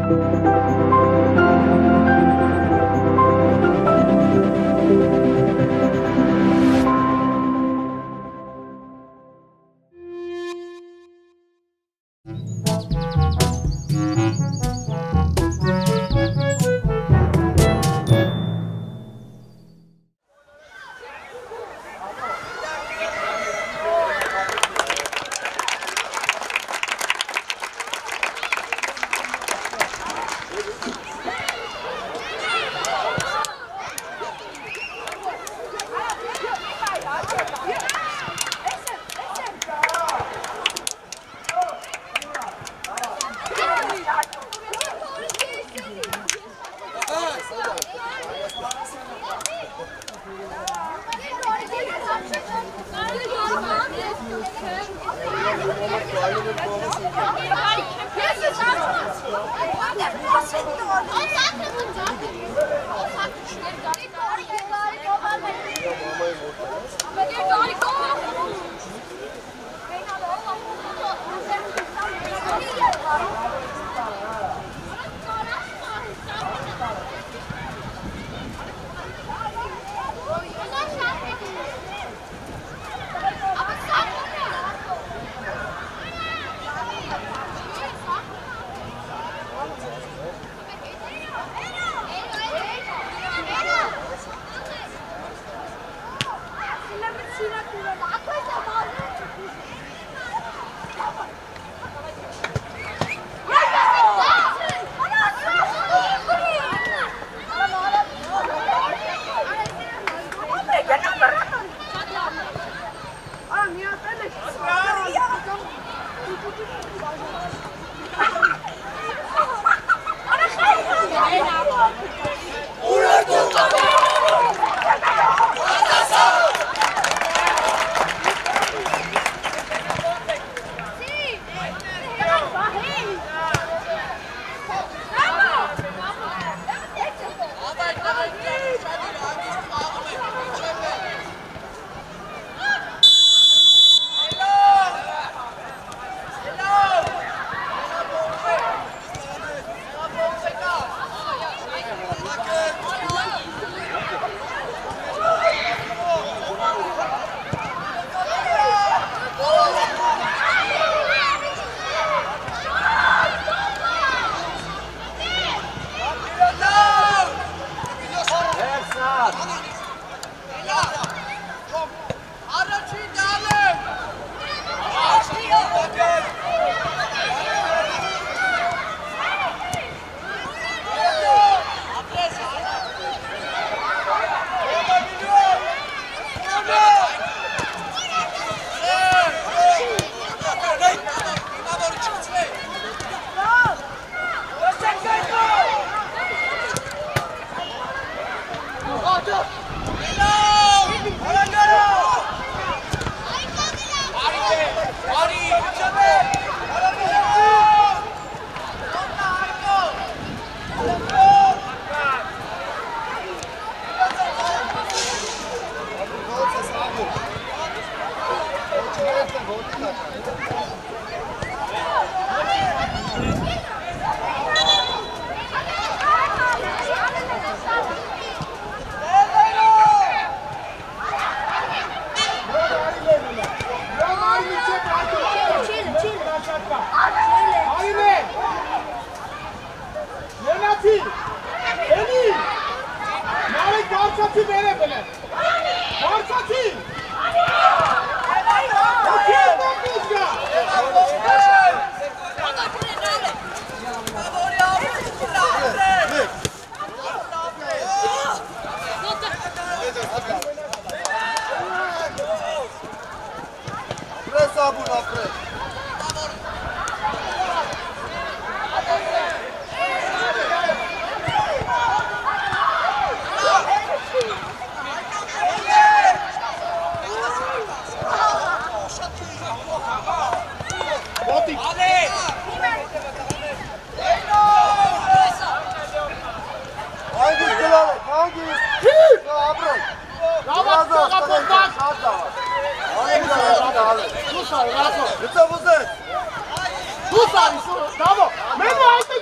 Bravo! Meno, ajte će šelju,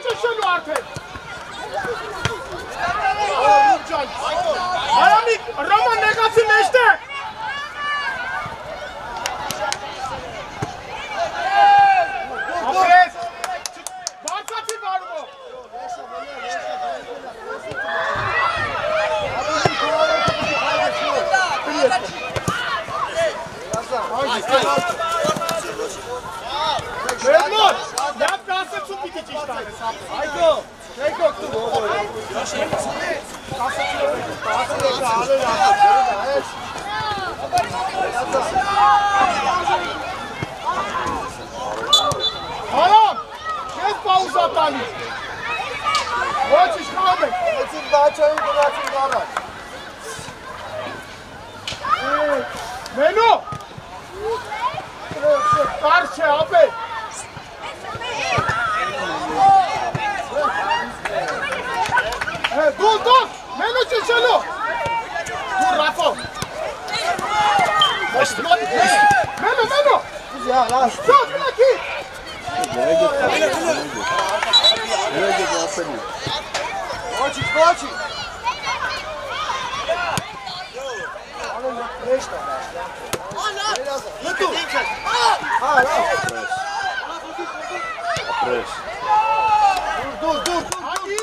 Martin! Ayamik, Roman negativ meşte! Abres! Barkati var mı? Memnun! Yap kalsın su bitici işte. Hayko! Hayko! Halam! Kes pauza tani! Hoćiš kame! Recim dačaju, donacim danak. Menu! Karşı abi! Dur! Menu çeşelu! Dur Rafa! Menu! Ya lan. Stop aquí! Nereye gidiyor aferin. Koçik! Dur. Hadi!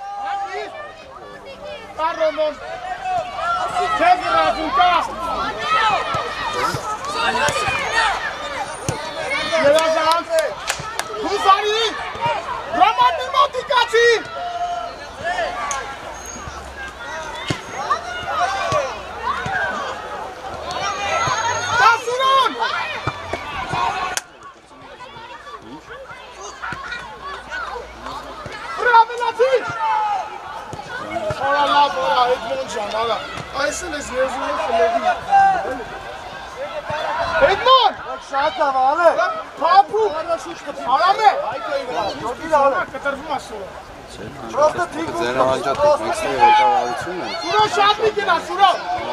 Pardon! Çevir Rafuka! Gelazan! Kuzari! Roman Mimotikacı! Tasuran! Bravo Latif! Bora, Edmond Canala. Ayşe ne ziyazını fırladı. Edmond! Bak şahata vale. Papu! Alame! Çok iyi vale. Katarfı maçı. Şurada tek Zerre ancak tutmak istiyor. Evde alışın mı? Suro şartlı gina, Suro!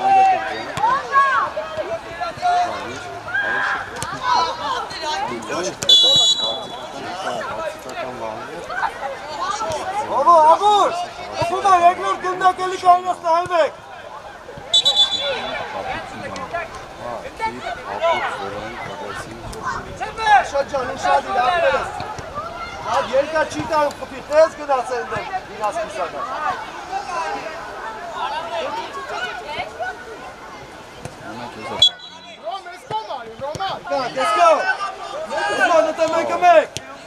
Abur! Okulda Regnur gündəlik aynasını Helbek. Şacan, inşaat ile aferin. Hadi yerden çiğden kutu tez kadar senden. Biraz kısadan. Roman! Let's go! Let's go, make.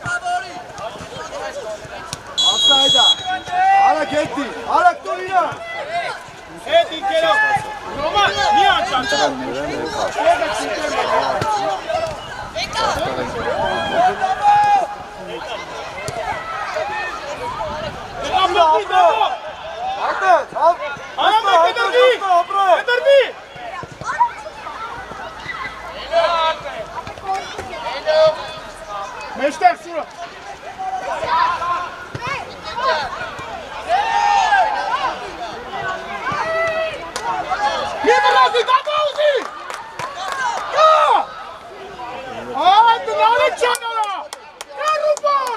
Outside. Hareketli. Hareketli. Edi gelo! Roman! Niye açacaksın? Meşter Suro! Liberosi, Dabuzi! Hadi lanet canına! Ya Ruban!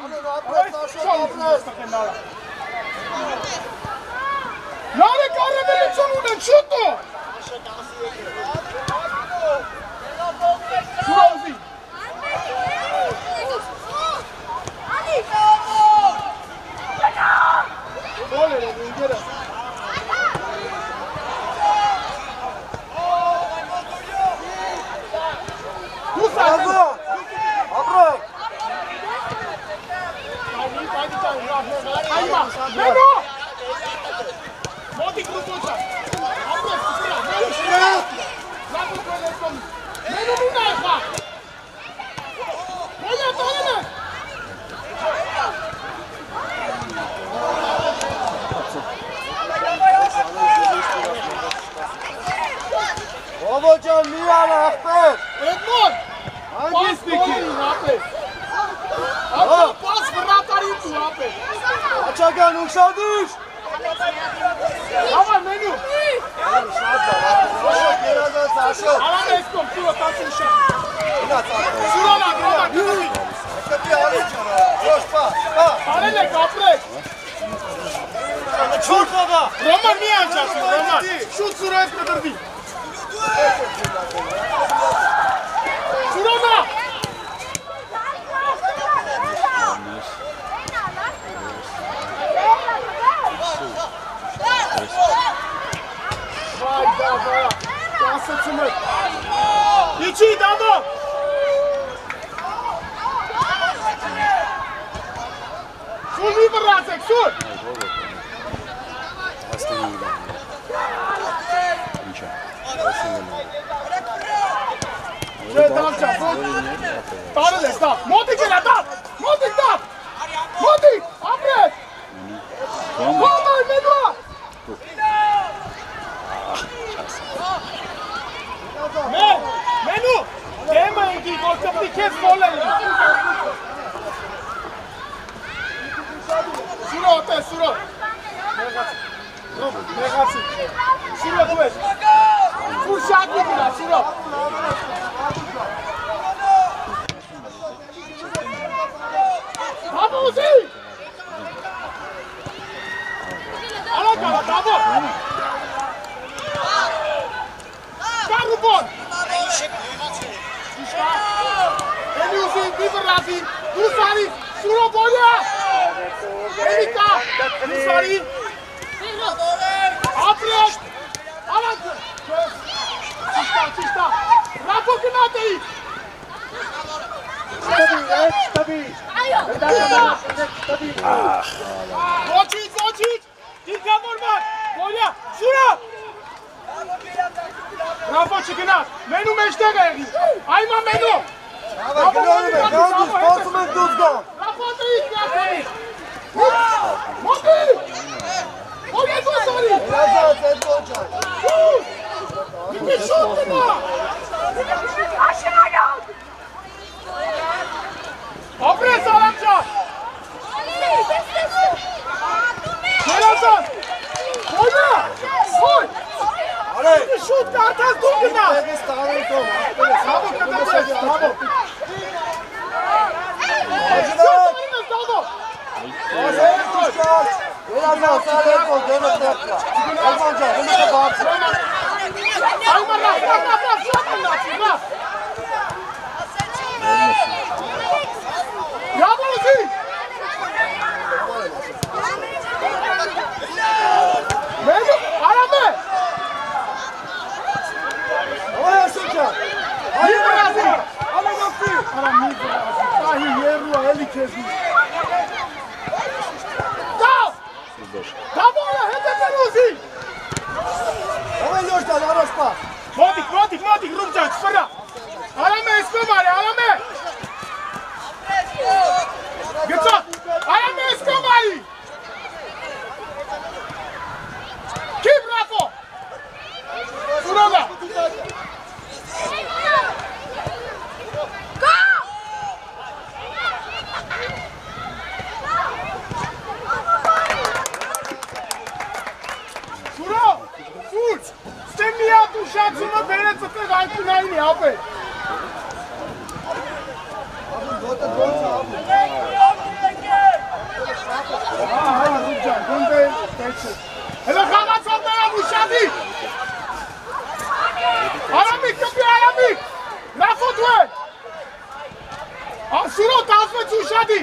Lanet kahremenin sonundan şuttu! Surozi! Oley, İngiliz! Abra! Ayva! Meno! Modi Krutoča! Abra, Sura! Meno Munajva! Olha, olha! Babacan niye Ahmet? Edmond! Pas peki! Abra, pas vratarii tu, ape! Açagan uçadık. Ama Menu! Biraz daha Alan eskom, Suro, taşı uşak! Suro la, Roman, Կպի արիջան, ոչ պա, Արել եք, ապրեք։ չորդ աղա, Ռոման մի անջացի, Ռոման, շուտ սուրայդ կդրվի։ Սուրոնա։ Վայ, դա, կասեցում եք։ Իչի, դամո։ Սուր մի վրացեք, սուր։ Աստիգի գան։ Ինչա։ Չէ, դամչա, սուր։ Տարել ես, տապ, մոտիկ էլա, տապ, մոտիկ, տապ, մոտիկ, ապրես։ Կոմար, մենուա։ Մենու, դեմը ինքի, որ կպտի կեզ գոլ է։ Սուրո, օտես, սուրո։ Մեղացի, սուրո դու ես։ Սուր շատի գնա, սուրո։ Դավո ուզի։ Ալակ ալա, դավո։ Կարուբոն։ Էլի ուզի, մի վրազի, դուսարի, սուրո բոլյա։ Էլիկա, դուսարի։ Ապրեք, ալակ։ Ճիշտա, ռապո կնատ էի։ Ստաբի, Ոչիչ, դիրկամորման, բոլյա, սուրը։ Ռապո չգնաց, մենու մեջտեղ է եղի, այմա մենու։ գնորում է, գանդուս, պասում են դուզ գան։ Ռապո տրից կացեի։ Մոտի, բոլյա դուսարի։ Հրազած էդ ոչան։ Մի շոտ կնա։ Ապրես արամջան։ Հերազան, բոլյա, հոյ։ Արե, Մի շոտ կարտած դու գնաց։ տեղիս տանեն կոմ, Bravo, կդրես, bravo։ ասենց ուշկար, հրազած արեն կոմ, դեմը տեպկա, Ալմանջան, դեմը բարձր։ Այմա ռաֆ, շատ մնացի, ռաֆ։ Bravo, ուզի։ Մենու, արամ է։ Այ ասենջան, Մի վրազի, ամենոպի։ Արամ մի վրազի, տահի երու է, էլի կեզի։ Կավ, դավորը, հետևեն ուզի։ ամեն յոշտան, արոշ պա։ Մոտիկ, ռումջան, չվրա։ Արամ է, իսկոմար է, արամ է։ Գծա, արամ է, իսկոմարի։ Կիվ ռապո։ Սուրովա։ Սուրո, սուր, ստեմնիա դուշացումը բերեց ըտեղ անկունայինի, ապե։ Ահա, ռուջան, գոնդե, տեչը։ Հելո խաղացողները մուշադի։ Արամիկ, կպի արամիկ, նախոտ ու է։ Սուրո, տասվեց ուշադի։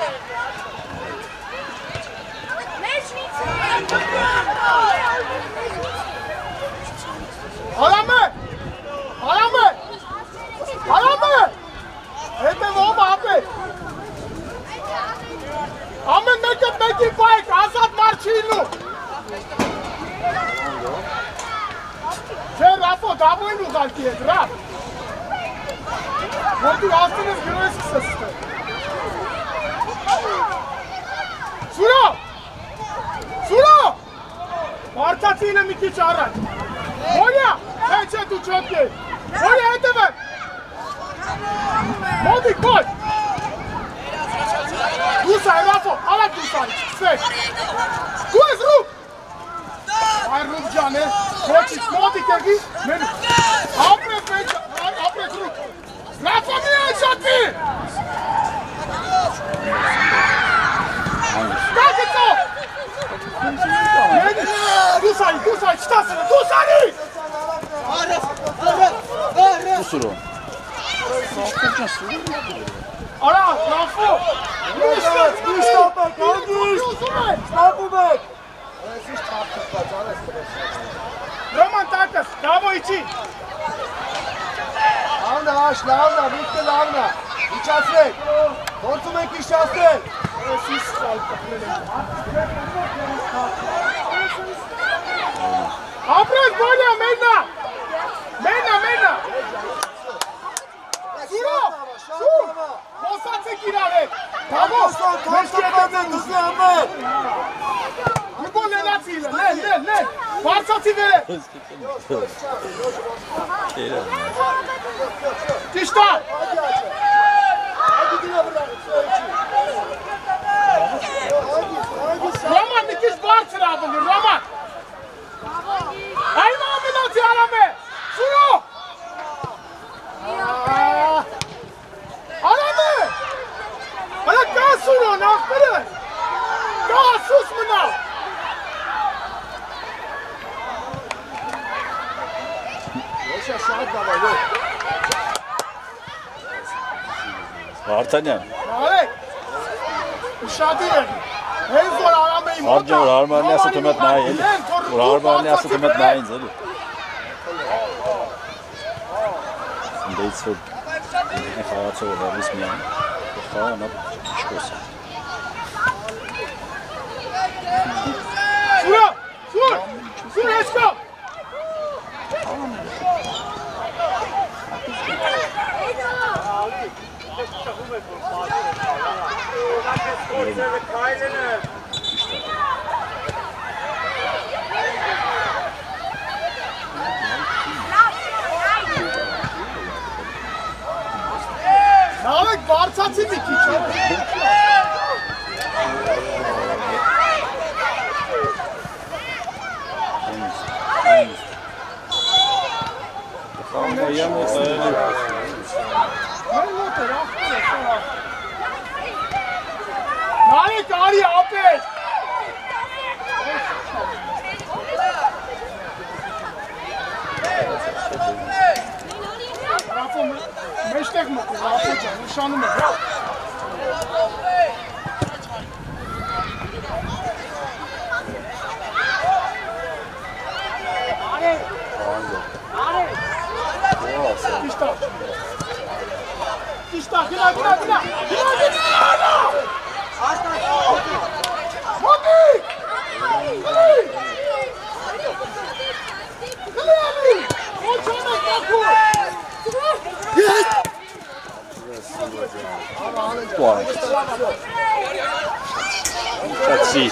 Արամ է, հետևում ապե։ Ամեն մեկը մեկի պայք, ազատ մար չի իլու։ Չէ, Ռապո, դամոյն ուղարկի հետ, Ռապ։ Որդի աստին ես գրոյս կսես ստեղ։ Սուրո, մարդացինը մի քիչ առաջ։ Բոլյա, չէ, դու չոտք է։ Բոլյա, հետև է։ Մոտիկ, ոչ։ Դուս այ, Ռապո, արակ դուս արի, չկսեք։ Դու ես ռուպ։ Այ ռուպ ջան է, ոչից, մոտիկ եղի, մենու։ Ապրեք ռուպ։ Ռապո մի այն շատվի։ Դուսայի, չտասը, դուսանի! Kusur o. Արա, լավո! Roman takız, Davo için. Lavna, aç, lavna, bitti lavna. İç asrek. Kontumek iş asrek. Apres, bolya, Medna! Medna! Suro! Sur! Kosatse girare! Davo! Kontumek hızlı Ahmet. Yugo Lenatsi, len! Varsatsi vere! Tişta! Roman dikiş Barçın abini, Roman! Ayma aminatı arame! Suro! Arame! Ala ka Suro, nafkırı! Ka sus mu na? Yaşa şahit da var, yok. Artanyan. Arek! Uşadı verdi. En zor aramayı mota. Harca var, armağanı asıtımet nayin. Armağanı asıtımet nayin zeli. Şimdi hiç ne hayatı var, resmi yani. Falan hep çıkıyorsun. Sur, let's go! Nalek Varsatsi dikiş. Ama yalnız Nalek Ari Apes. Rafo meştek mi? Rafo canım, şanı mı? Tişta, gina! Mati! Kılı! O çanak bakıyor! Puan. Çatsi.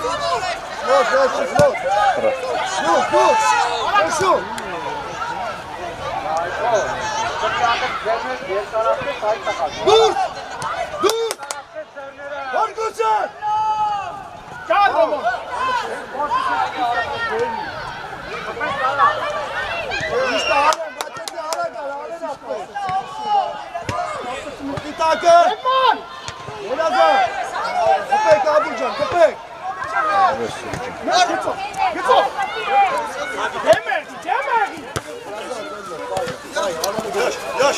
Şu. Dur! Korkusun! Gel baba! İşte halen, batırdı halen yapmayın. Bir takım! Ekman! Yenazar! Köpek Abucan, köpek! Git o! Demedi! Yaş!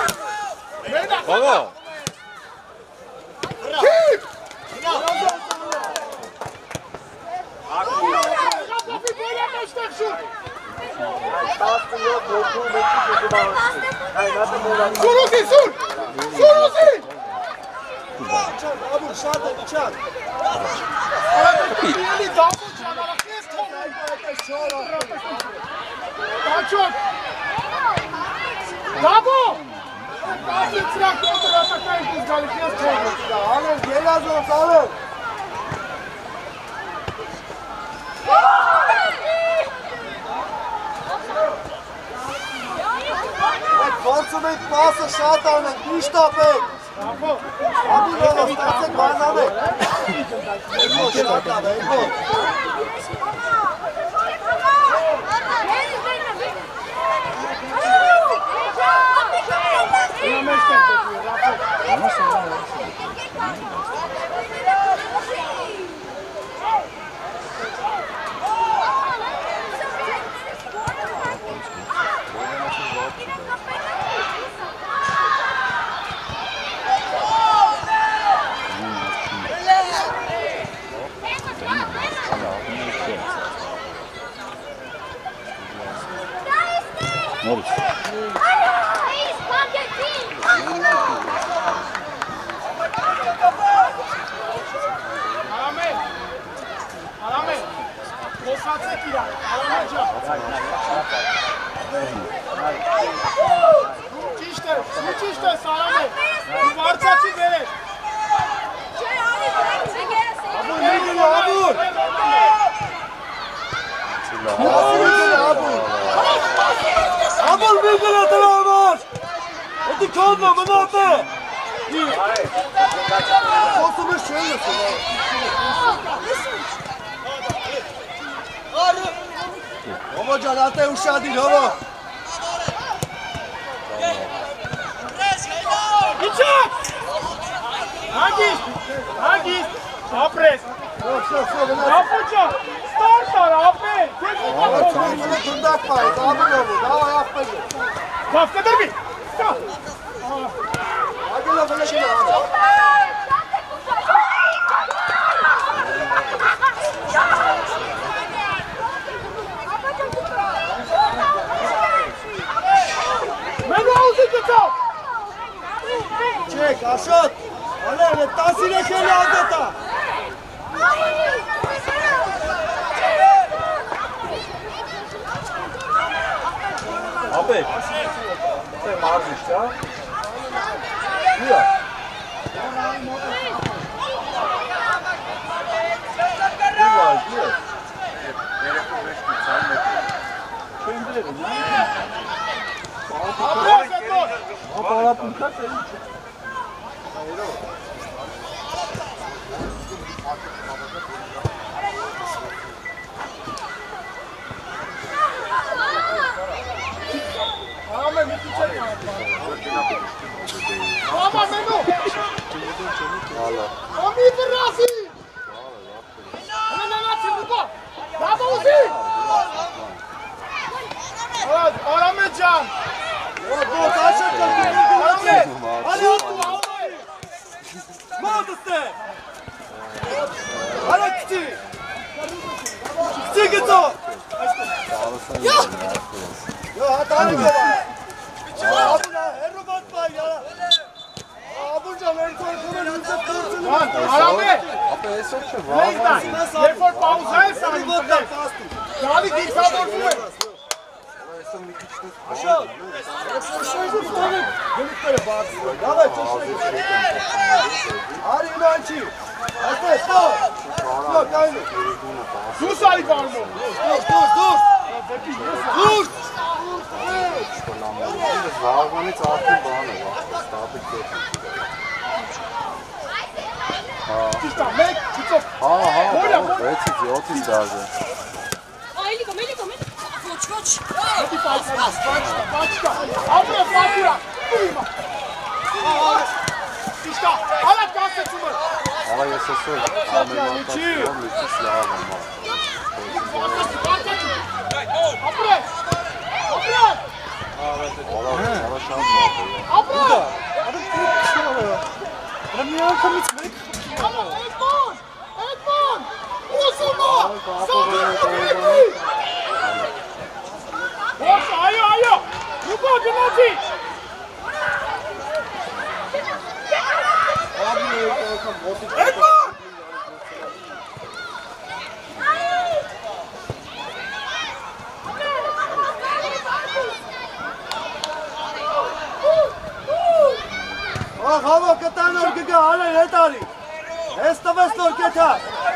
Baba. Keep! Kapı böyle meştek şu! Suruzi sur! Suruzi! Abu şartı bıçak! Eli davul çanarak kes topu! Daha çok! Davo! Nasıl çırak kontrol atakayız biz galık kes topu! Alın, Yenazar alın! Konsumet passa şartlarına iş tapayım! Bravo! Abi yolu istersen bana ver! Ego şartlarına, ego! Buna meştek bekliyor, Rafa! Moritz. Arame, խոսացեք իրար, Արամեն ջան։ Ճիշտ է, Արամեն, դու վարձացի վերև։ Abul bilgine travmas! Hadi kalma mınafı! Kosunu şöylesin. Babacan hatta uşağı değil hava. İçak! Hangis! Apres! Yapacağım! Startar abi! Evet, sen bunu tundak payız. Abul olur. Daha yapmayın. Kafkadır bir! Hadi la böyle şey abi. Çek, aşağı. Ale, tasire kele adeta. Abi. Sen varmış ya. Hier. Hier. Schön bitte. Apa pun kata. Arame, mit dem Check. Arame, Menu. Ami Ferrasi. Ana, çıkma. Bravo Uzi. Evet, Arame can. Bu taşı kalkıyor. Arame. Hadi otur. Mağdası. Hadi küçük. Küçük git o. Yok. Yok, hadi gel. Abla, her robot var ya. Abulcan, en korkunun hızlı kırsın. Arame. Apa je sad će Ne znam, ne for pauza je sam. Da li ti sad došli? Aşağı. Delikleri bağırsın. Davay, çeşme. Hadi inançı. Hadi, stop. Yok, aynı. Sus Ali var mı? Dur. Zvaagman iets achter banen, wacht, staat ik dit. İşte, mek, çıkıp. Već idioti staze. Meliko. Koç. Hadi paçka. Abra, paçka. Duyma. İşte, ala kalse çubuğu. Ala je se sve, a me ima tako odlično slava, malo. Abra. Ala šantma. Abra. Ama Edmond. Uzunma. Sakın. Boş, ayo. Yuko, Gennady. Edmond. Ah, hava katan orkega hala yetari. Esta vez orketa.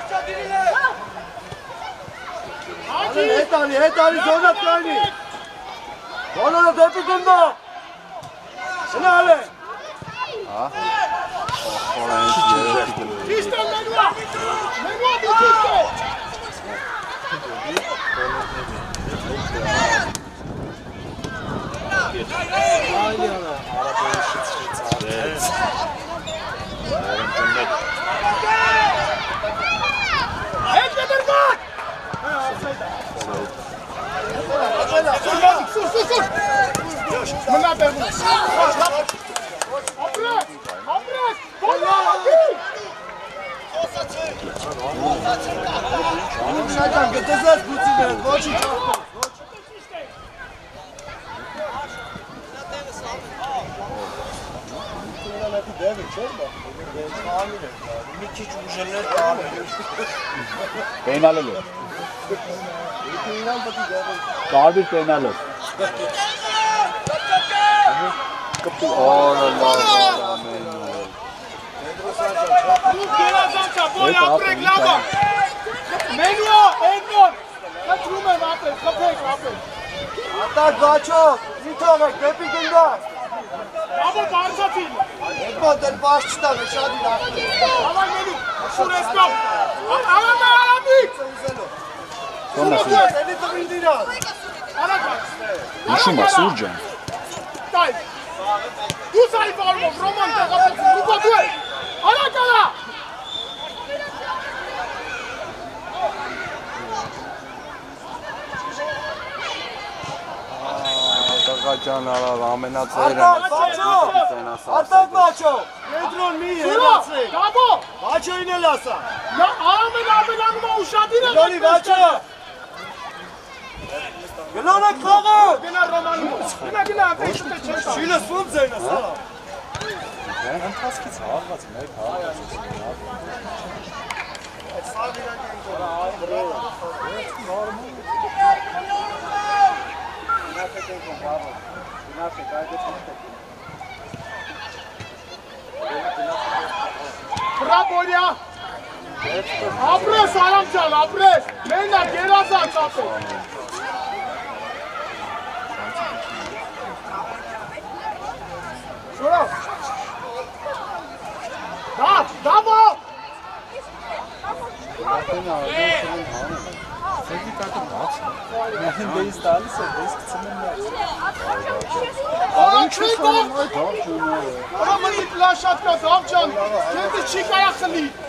Hala yetari zonat kani. Ona da depikunda. Ne hale? A? Hvala je İşte Menua. Menua bitirdi. Edmond bak. Sus. Mına ben bunu. Abres. Şakan, gıtızız bu tübet. Boşu çok. Yanaki devi çorba. Hamile. Miki çubuğunlar da hamile. Peynalı. İnan bakı devi. Kardeş peynalı. Allah. Boy après là-bas. Menio, Edmond. Kaç rumen après, kapek après. Atak Baço. Nitona kepi günden. Ama bağırsa film. Edmond el başçıdan aşağı değil abi. Aman benim. Şuraya stop. Alamik. Sonra Seni de bildiğiniz. Alakay. düşünme Surcan. Dai. Tu sai farlo, Roman te kapatın. Bu kapı. Alakala. Kaçan ala rağmen Atak Baço. Atak Baço. Pedron mi? Şura. Kabo. Baço inelasa. Ya Ahmet Hanım'a uşadıyla. Loni Baço. Gelona kağı. Gına Roman'ı. Gına ateş işte çekti. Şöyle son zeyne sana. Ben taski çağırmaz. Ne çağırmaz. Bravo ya. Apres aram çal, apres. Meyna gerazan çapı. Şura. Bravo. Sevgi kartı kaç? Yani beyiz dağılırsa beyiz kısmından Aram çekti. Aramın itla şatka davcan. Kendi çik ayaklı.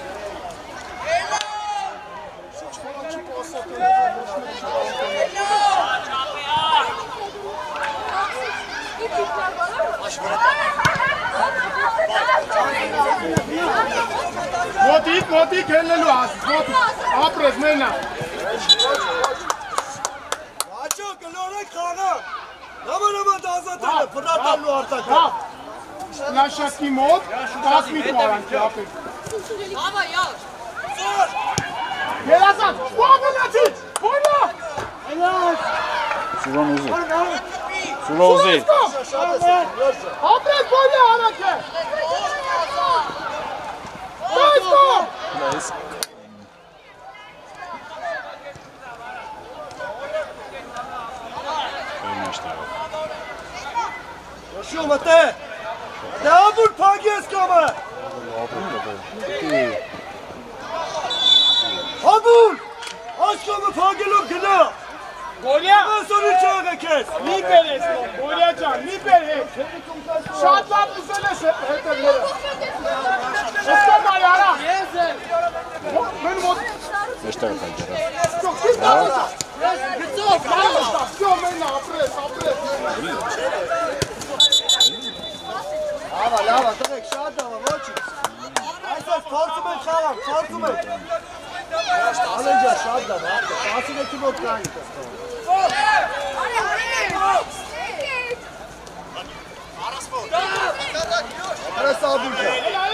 Motik helelu az. Apres meyna. Baço gelona kağı. Nama dağzatı. Fırlatan lu artık. Da. Laşaki mod. Das mit varan çapı. Ama ya. Gerazan. Bu abelati. Oyna. Evet. Suran uzun. Suran uzun. Apres boyla hareket. Başla. Beyiz. Yaşıyor Mate. Deabul Pagies kama. Habul. Aşkamı Pagilum gına. Golya. Ben sonra çağa kes. Liberes. Golyacan. Liberes. Şartlar düzele. Eskama yara. Benim o. 5 dakika kaldı. Çok git lan. Git lan. Yok meyna apres. Lava, direkt şahada var, watch it. Ayşe, tartımın çağıran, tartımın. Alınca şahada var. Asıl kim oturan gitti. Aras abulca.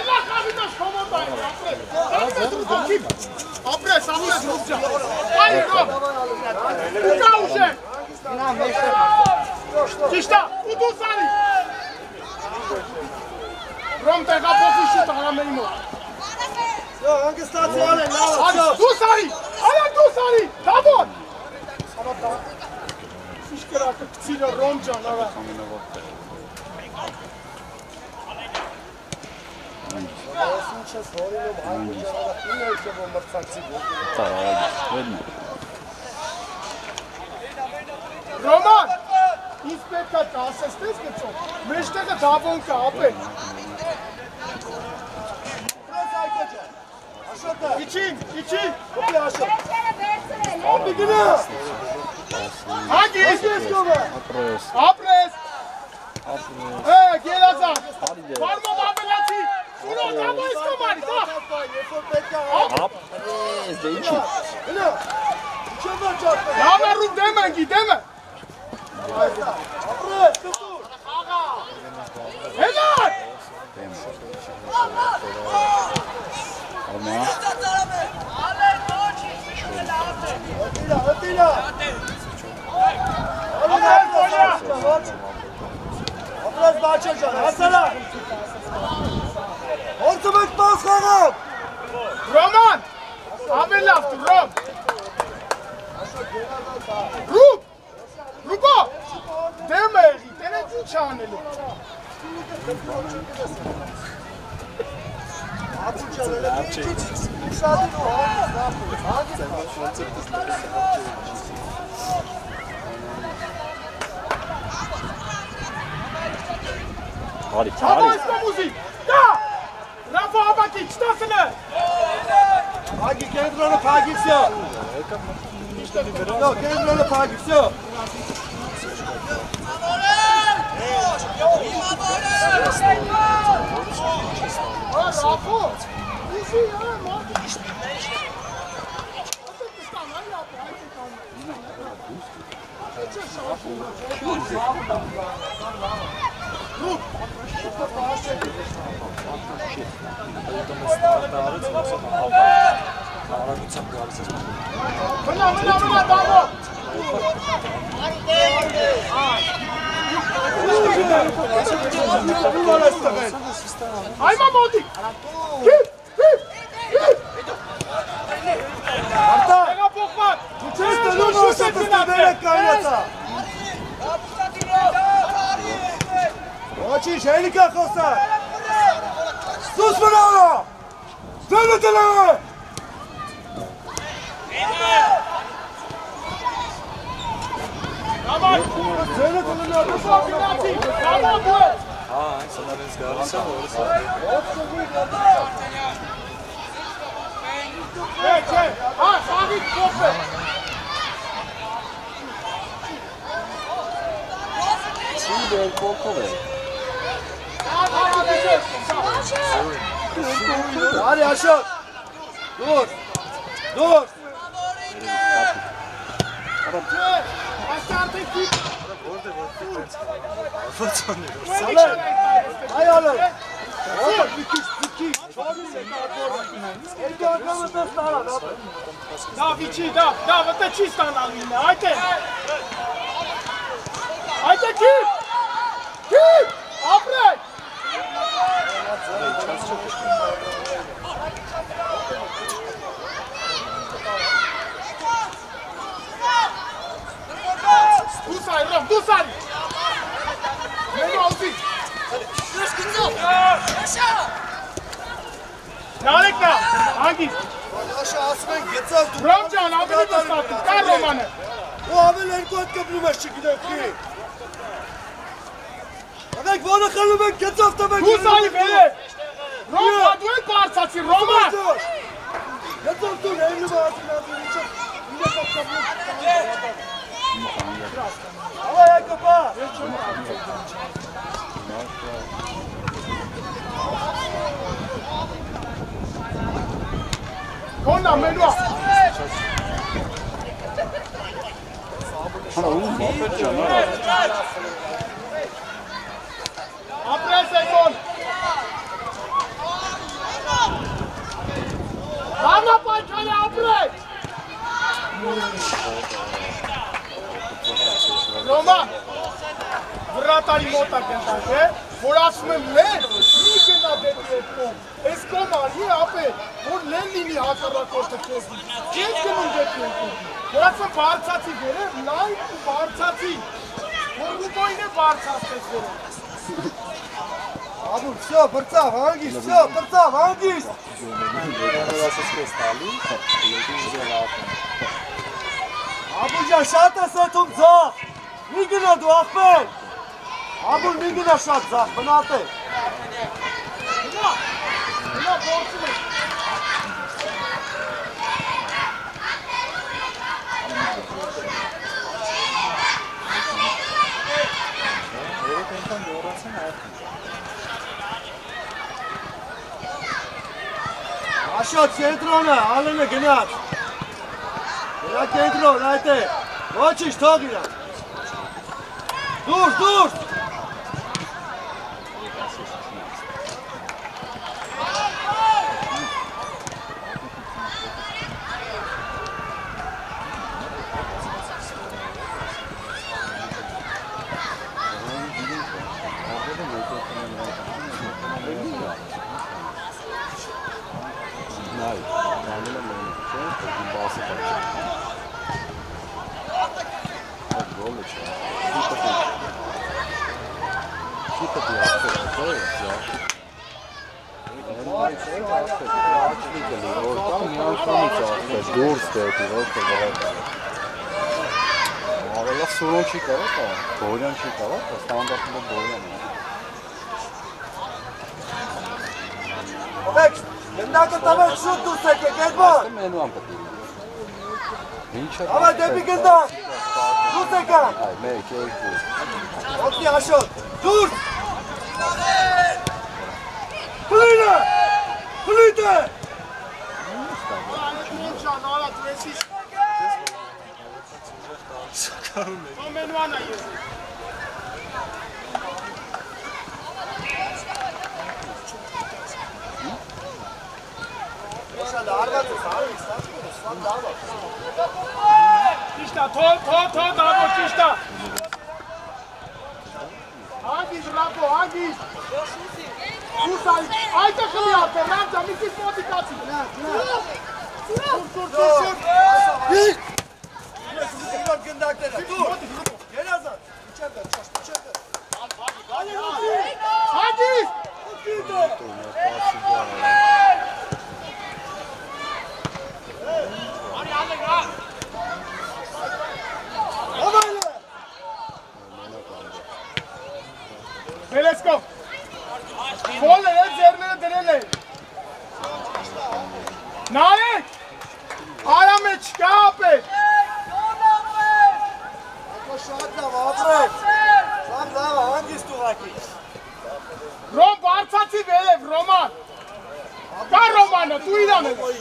Apres. Hayır Rom. Uka uže. Kişta. Utu sari. Rom tega pokušu tala mejmo. Yo, hangi statü alın? Hadi tu sari. Ala tu sari. Davon. Sana da. Fişkera kıçıyla Romcan. Roman! Inspektor Kasestes gezogen. Möchte der Davon kapı. İçin. Kapıyı aşağı. Abi gidin. Hangi? Apres. Apres. Gel azam. Var mı babelati? Şunu da mı iskamari? Apres. De içi. Ya ben ruh demen ki deme. Helal. Alma. Biraz daha çocuk. Hasan'a. Ortalık bas hanım. Roman! Abi laftı, Rom! Rup! Rupo! Deme, denedin çağıneli. Abucan öyle bir iki. Müsaade o. Hadi, Hava hadi. isme müzik! Da! Rafa Abaki, çıtasını! Hagi kendine pagi все. Yok, kendine pagi все. Rafa! Bizi ya, Martin! Mına, bravo! Ayma Modi! Git! Arta! Lega Pokman! Često ljubno se postavljene kajnjaca! Oči, želi kako sad! Sus manala! Zvedite leve! Zvedite leve! Bravo, duet! Ej, Sahit, Pokman! Şimdi korkalı. Hadi aşağı! Dur! Dur! Hayır oğlum! Oğlum dikiş! Elde arkamızda sana! Da, Vici, da, văd ce stă la mine, haide! Haide, Kip! Kip! Apre! Du-sari, Rom, du-sari! Nu auzi! Nalekna, Anghi! Aşağı asmayın, geçer! Romcan, am venit în statul, ca romană! O avem în cont că primești și ghidă fi! Avem voie că lumea geçer să vei! Du-sari, vele! Roma, du-i parțați, Roma! Geçer tu, ne evli var atın abi, geçer! Yine kapta bu! Hava ya kapa! Konna, menua! Hani oğlum muhabbet canlar. Apre, secund! Doamna Pancale, apre! Roma! Vratari mota cântate, vor asme len, nici n-a de dreptul. Escomari, ape, vor len lini hacara cotă chestii. Ce-i că nu de dreptul? Vor să barțați vere, n-ai cu barțați. Vor nu voi ne barțați vere. Abi, все, бърцав, Ангис, все, бърцав, Ангис! Abucan şata satım zah! Nigina du ahmet! Abul nigina şat zah, bınate! Buna borcu mu? Aşağı centrona, alene genat! Ya centro, dajte! Hoćiš togina! Dur, dur! Pası kaçacak. Gol da çıkar. İki kapıyı affeder. Doğru ya. Oradan yanlış dur stati, alla solo ci cavata, Bojan ci cavata, standardında Bojan. Bek, Mendaka tamam şut dursa ki Kezban. Menu ampati. Ama depi Kezban. Dursa ki. Ay, meke. Okey aşağı. Dur. Plina. Plina. Tista, to, davo, tista. Hagis, Rapo, Hagis. Dur, ay takım ya, Fernanda, Mrs. Modikati. Dur. Bir. Dur. Gel Hazar. İçeride. Hagis. Velasco. Gol है Germany तेरे ले नायक आराम में क्या पे Rom Barça'sı böyle Roman. Ka Roman tu ही ना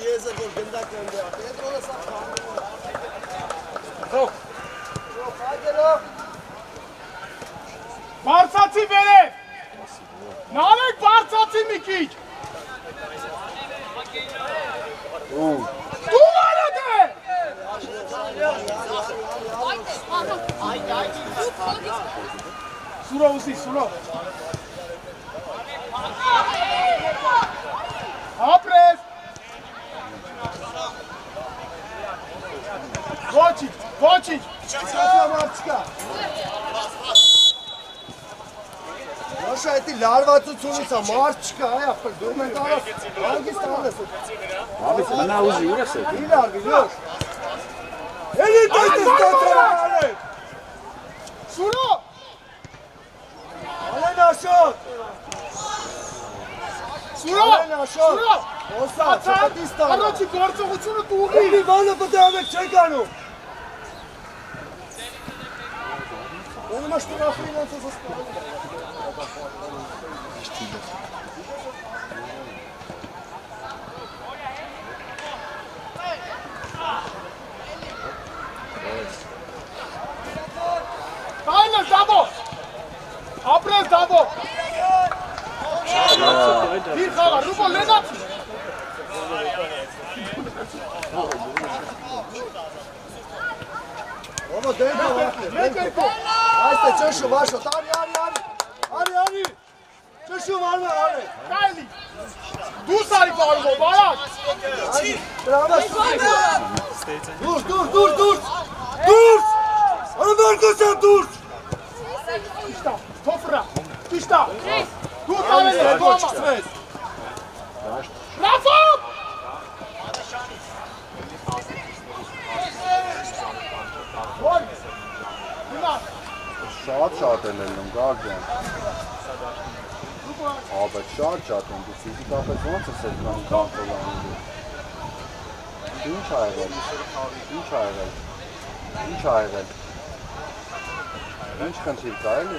Barça'sı böyle. Nanek Barça'sı Mikic. Tu arada. Sura usi, sura. Apres. Kočić. Așa e ti larvatul țulița, marcica aia, pe Dumnezeu, hangi stavlăsın? Abi sen ne uzi urası? İyi largı, yok. Eli tăi stătărale! Sura. Alena așa! Sura. Osa, çapatista! Arăți gorțăuțunul tu ugi. Eli bana păteavec ceganu! Onu mă știu la frână să se spune. Aynen Dabo. Apres Dabo. Bir kala Rubo Lenat. Ovo dejte ovako. Ajde, češu vašo. Ari. Češu varme, ari. Kayli. Dusari balgo barak. Bravo. Dur. Ana verkosan dur. İşte. Tofra. İşte. Dur tane ne? Doğma. Rafa. Gol. Bunlar. Şart edelim gardiyan. Abi şart bu fizik afet nasıl sekran kontrolü? Üç ayvel. Üç kançil kaylı.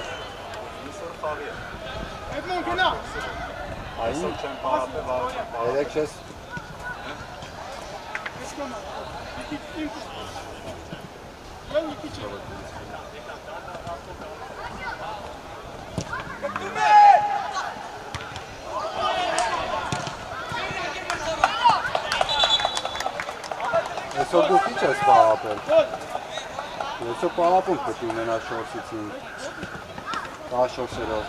Edmond Günah. Aynı. Elekçes. Eso dufice spapel. Eso papun pe tine na șorsițin. Da șorserov.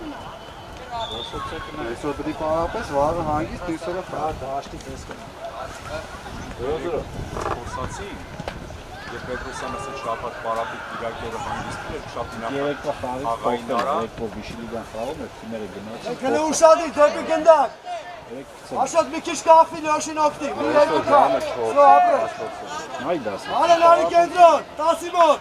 Eso dri papes var hangis tüsere fra. Da, știi că este. ուրախացի եւ Պետրոսյանը ասել շաբաթ պարապիկ իրակերը հանգստի էր շատ Երեկվա խաղի երեկվա Բիշլիգան խաղում էր թիմերը գնացին։ Քնե ուշադիր դեպի գնդակ։ Աշոտ մի քիչ կախվի լոշին օգտի։ Մի երկու քա։ Սո ապրես։ Այ դասը։ Արենարի կենտրոն, 10-ի մոտ։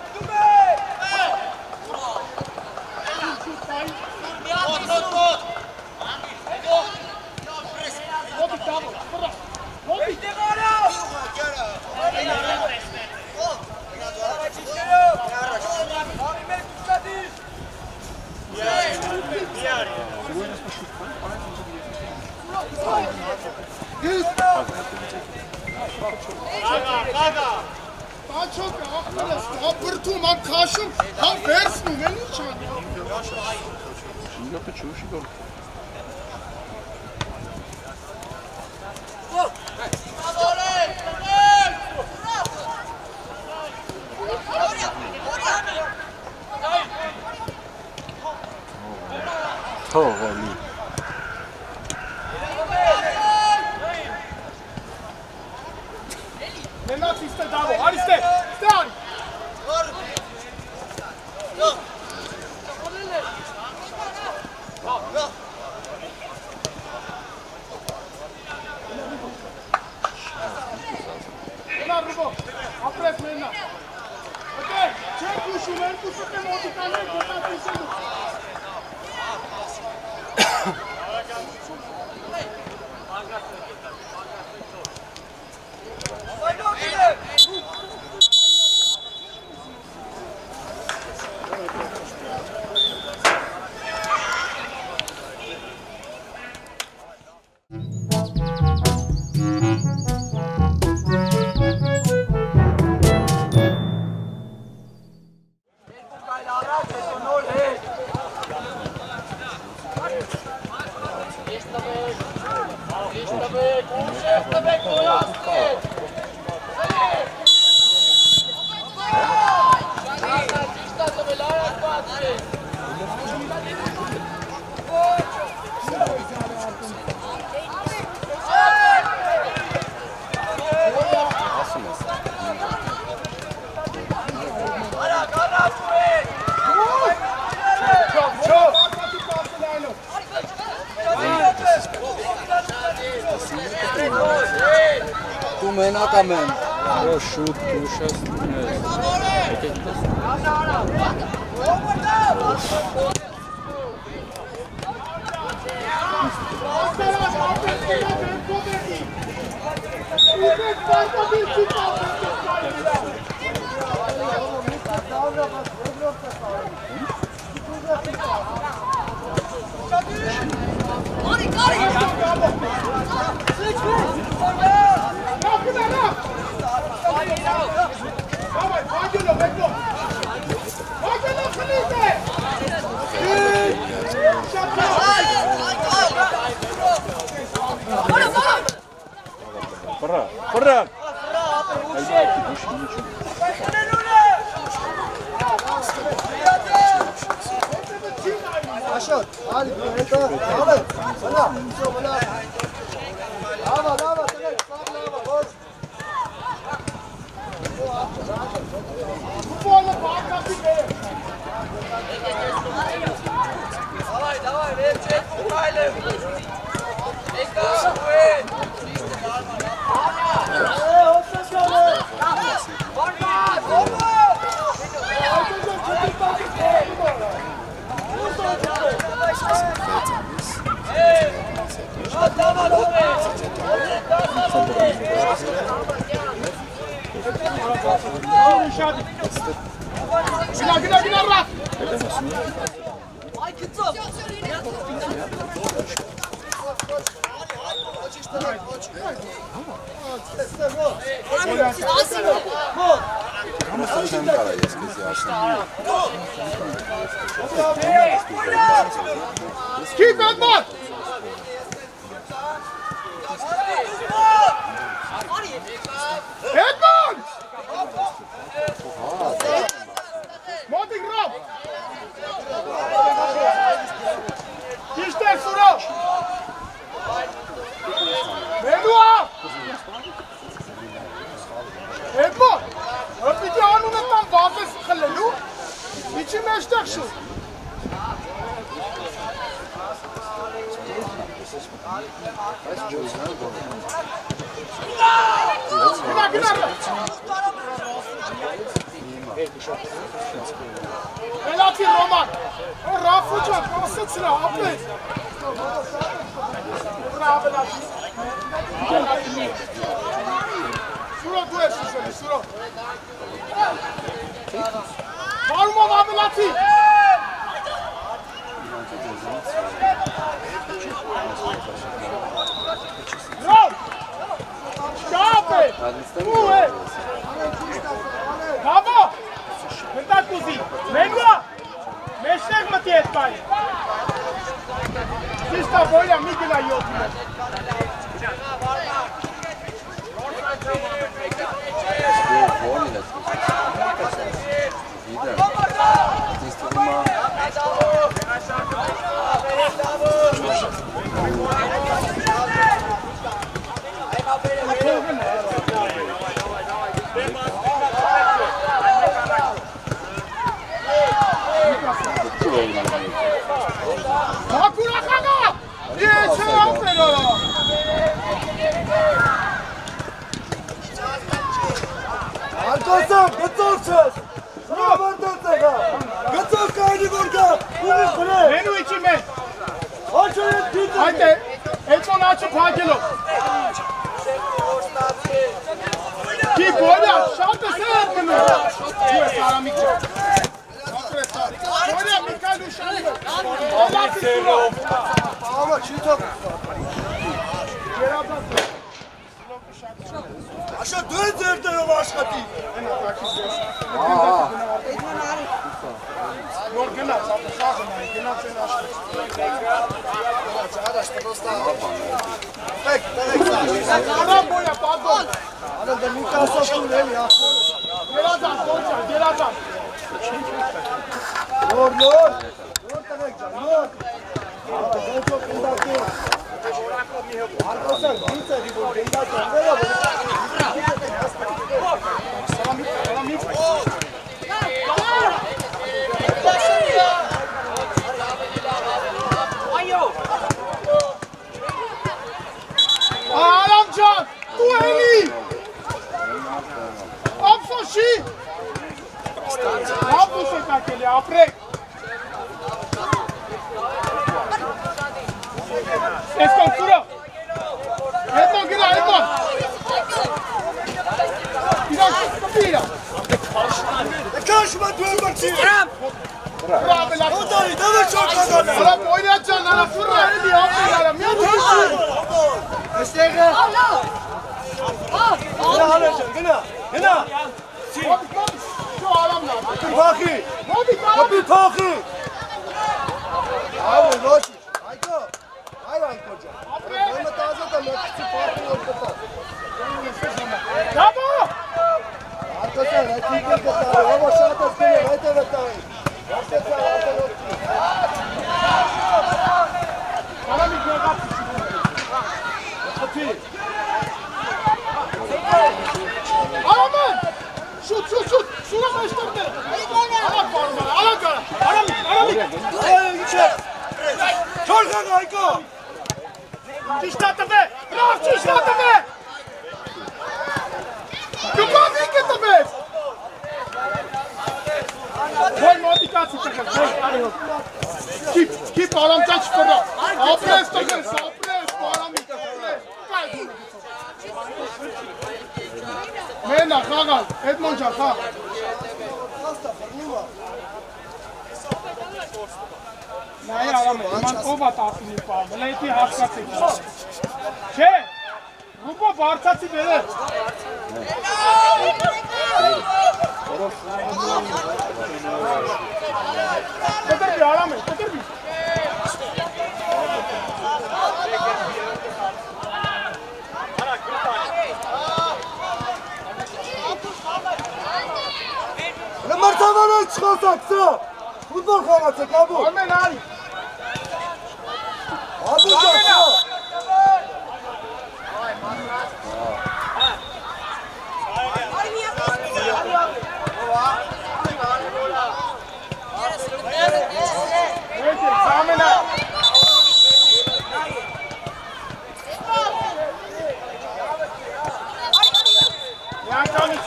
Աչոք ախորս, ապրթում, ան քաշում, հան վերցնում են ինչ ան։ Շինգապը չուշի գոլ։ Թողալի։ Nenad iste davo, ariste, stai! Nenad rubo, apres Nenad. Okay, check ushum, elkusute modikane, kutatishenu. Tu menaka men. Ո շուտ ուշացնես։ Пора. Աշոտ, ալի, հետո, ալի, բնա, սո, բնա։ Լավա, տնեք, սավ լավա, ոչ։ Ֆուտբոլը բաղկացի բեր։ Давай, վերջ հետ ուղայլ եմ։ Եկա, ուեն։ Gina, rap! Ay, kıtsam! Չեմ կարա ես քեզ ասեմ։ Keep that mark! Edmond! Modig Rob! İşte Sura! Menua! Edmond, piti anune tam vapes xellelu. Ichi meșteag shu. Elati Roman. O Rafucan, konsetra apet. Bravo Elati. Suro tu ești, Suro. Calmo, Elati. No! Scape! Uè! Bravo! Guarda così! Venga! Meșteag mă tiet pai! Si sta voglia mica la iotima! Arkadaşlar, götüreceğiz. Götür kaydı burada. Menu içime. Açın gidin. Haydi. Edmond açıp hakelo. Ki boya şartı sen bunu. Bu saram ikçe. Boya Mikael Uşanlı. Allah seni. Ama çiğ top. Aşağı dön zerde yol aşağı değil. Yok gena, sağ gena sen aşağı. Adam boya pardon. Adam da Mikasa şuraya ya. Gerazan konça, gerazan. Yor. Yor demek can, yor. Ben çok indaki. Arkadaşlar, bir seri bu indaki. Ne yapalım? Alamcan, tu eli. Apsoshi. आप उसे क्या के लिए आपरे? इसको पूरा। Edmond gira, Edmond. Gira. Karşıma dön bakayım. Bravo la. O da iyi, deme çok kazandı. Ala oynayacağım, ala fırla eli yapmayalım. Ya düşün. Mesleğe. Ne alacaksın? Gına. Şu alamla. Taki. Hadi Kapı taki. Abi loş. Ayko. Hayvan koca. Mehmet Azat da mekisi farklı ortada. Bravo. Arkadaşlar rakibin katağı. Ama şahada seni vayte vatağı. Arkadaşlar arkadaşlar. Bana bir göğe Hadi. Aman! Şut! Şuna başladı. Ala parmağı, ala gara. Aramik. Ay içer. Çor kanka Ayko. Çişlattı be! Bravo çişlattı be! Yukarı gitti be! Koy modikası çekin. Keep alamcan çıkırdı. Apres takır, apres. Aramik, apres. Mena, kagal. Edmond can, kal. नहीं आराम है मन को बता नहीं पा भले इतिहास का सीखा छे रुको बारसा सी दे किधर भी आराम है किधर भी Ömer tavana çıkarsak futbol kanatı kabul. Amen Ali. Abi canım.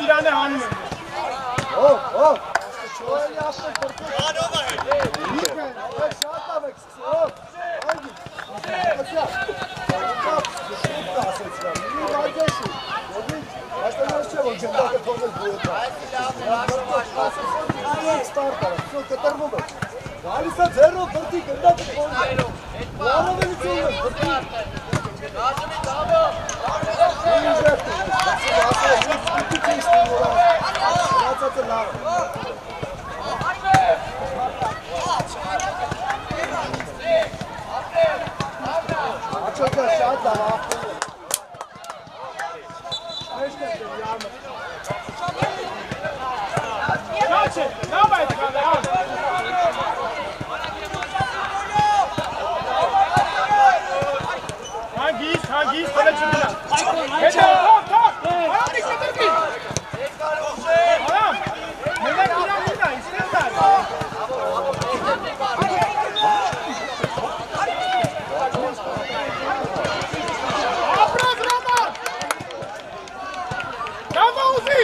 իրան է հանում են։ Շոյելի ապել բրկում։ Շատ ավեք սկսով։ Անգի։ Ասյա։ Ասեցրան։ Մի վայգեշի։ Այստեղ չէ որ ջնդակը թողնել բույետա։ Ստարտը, всё կտրվում է։ Գալիս է ձեռով բրդի գնդակը թողնել։ Լավովելիցում է բրդի։ Գազումի դավո։ Հանգիս, բելը չմնա։ Հետո, թող, արամ դիք կտրկի։ Արամ, մենակ իրան մնա, իսկեն դար։ Ապրած ռամար։ Կամա ուզի։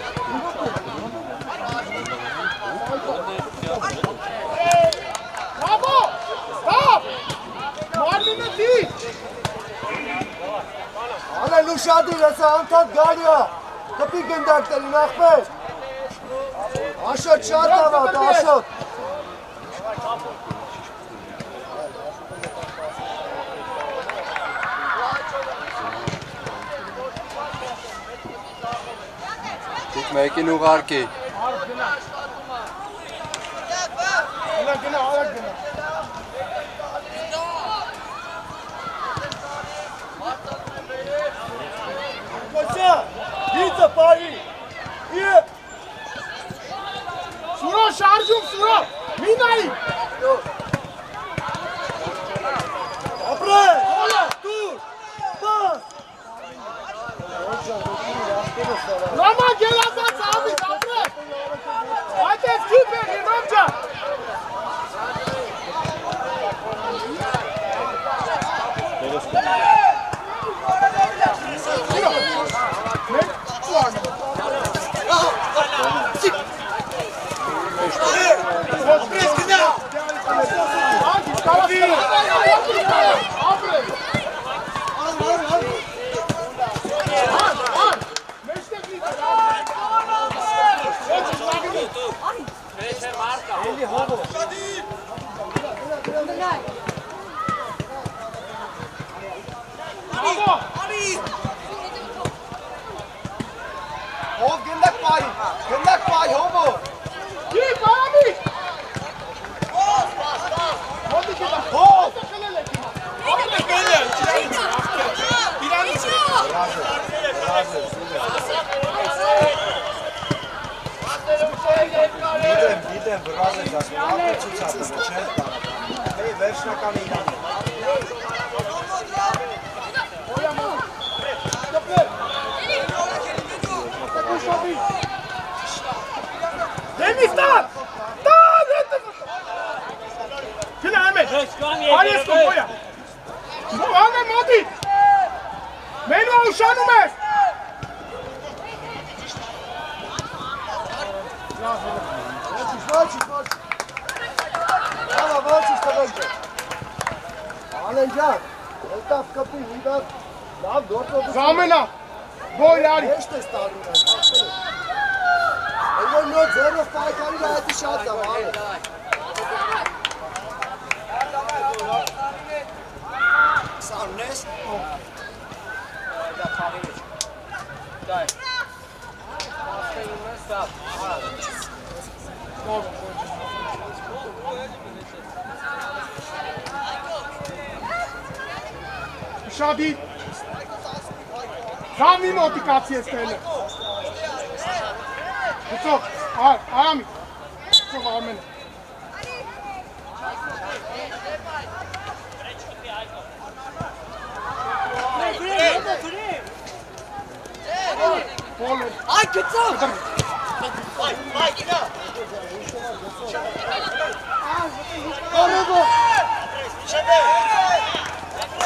Բաբո, ստապ, մարմինը դիք։ Անելու շադիր ես անդատ գարյա, կպի գնդակտերի նախպեր, աշոտ շատ ավատ, աշոտ, Դիք մեկին ուղարկի Գնա, արագ գնա Կոսյա, դիծը պայի, Սուրո, շարժում, Սուրո, մինայի ապրել, դուր, պաս, Ռամա գելազած ավից, ապրել Այդ ես կիպ է, հինով ջան ով գնդակ պայի, հոմո, Կիպ, արամի Հոտ Գիտեմ, վրազ է գասում, ապը ծուցապը, չեն տան, հեի վերջնականը իրան է։ Դեմիս տան, Գնա արմեն, արես կոմպոյա Անգա մոտի Մենու ուշանում ես Ալավաչիս տղենք է Ալեն ջան, հետավ կպի հիդատ լավ գործով Զամենա, բոյ արի Հեշտ ես տարում ես, որ նոր ձերով պայքարի հայտի շատ եմ ալեն Սարուն ես Շադի Զամի մոտիկացի ես կելը Հուծով, արամի Հուծով արմենը Ay գծով Այ գնա Կարևո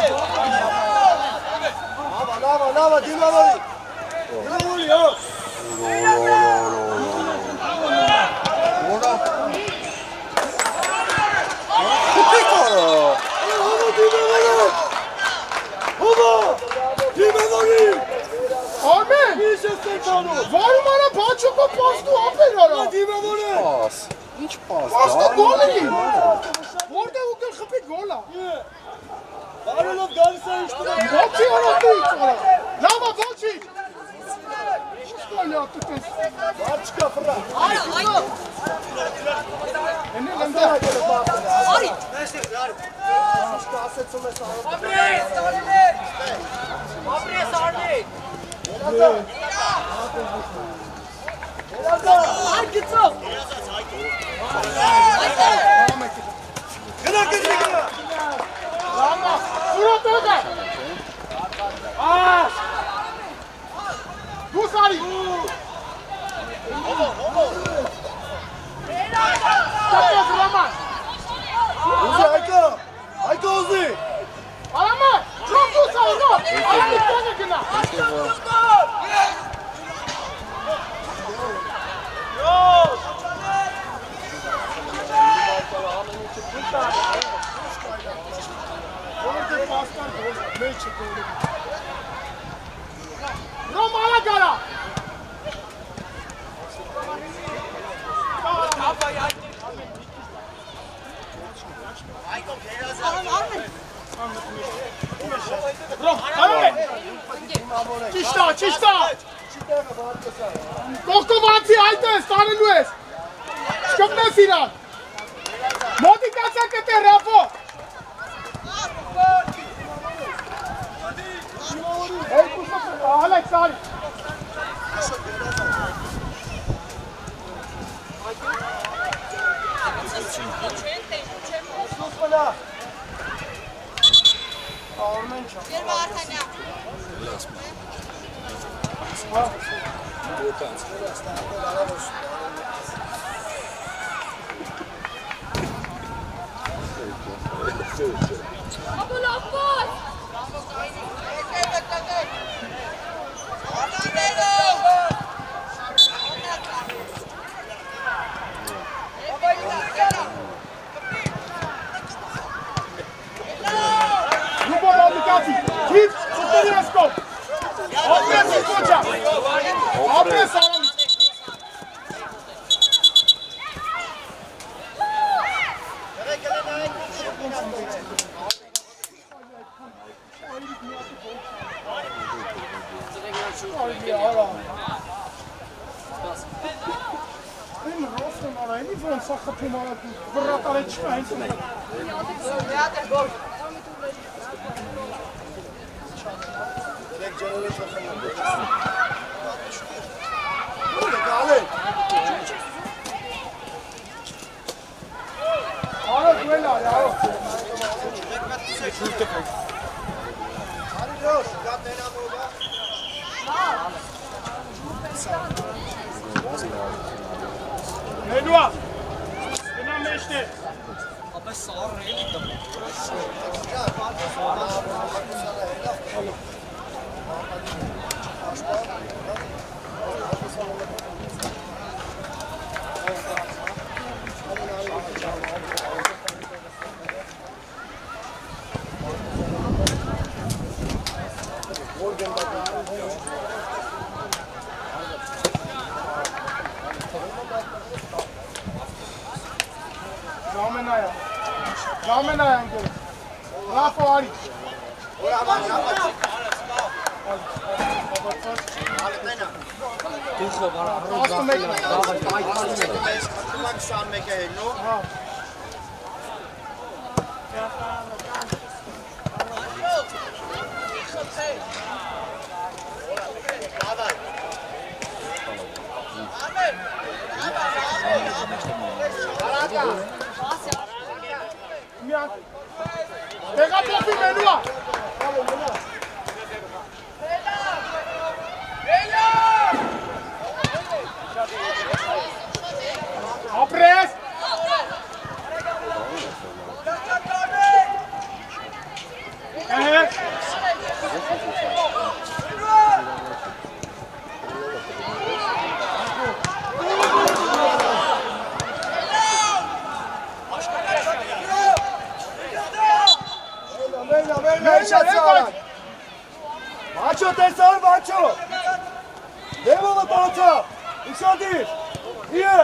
Լավա, դիմավորի հո Ինչ պաս, Պաստը գոլի։ Որտեղ ու գլխպի գոլա։ Բարելով գալիս է ինչ-որ։ Ոչի օրոտի իցորա։ Լավա ոչի։ Ստալի ատուտես։ Բաչկա ֆրա։ Այ։ Էնե լնդա։ Արի։ Աշկա ասեցում ես արով։ Ապրես արնի։ Այ գծով։ Գնա գնա։ Լամա, ուրոտողը։ Աշ։ Դու սարի։ Տապոս Ռաման։ Ուզի այկա։ Այկա ուզի։ Արամա, ջոն դու սարի նո։ Արամի տանը գնա։ Որտե պաստան գոլ, մեջը գոլի։ Ռոմանը գարա։ Ճիշտա։ Կողկովանցի այդ ես, տանելու ես։ Շկպնես իրան։ Մոտիկացա կտե ռապո։ Ալեքս արի։ Սուսպնա։ Արմեն չա։ Երբ Արթանյան։ Աբուլապոս։ Keep Superior scope. Open the coach. Open Salam. Им ростом ара, они вон сахапум ара, вратале чика инсу. Direkt canını çakılıyor. Burada Galip. Ara duela, ya. Hadi Josh, got that up over. Nedua. Bina meşte. Ապա սառն էլի տա։ Ramenaya angel. Rafa Ari. Դուխը վարա։ Ասում եք։ Max samen met je, no? Հա։ Տեղափոխի մենուա։ Ապրես։ Աչո տեսար Աչո։ Դեմովը տանցա։ Իշադիր։ Իե։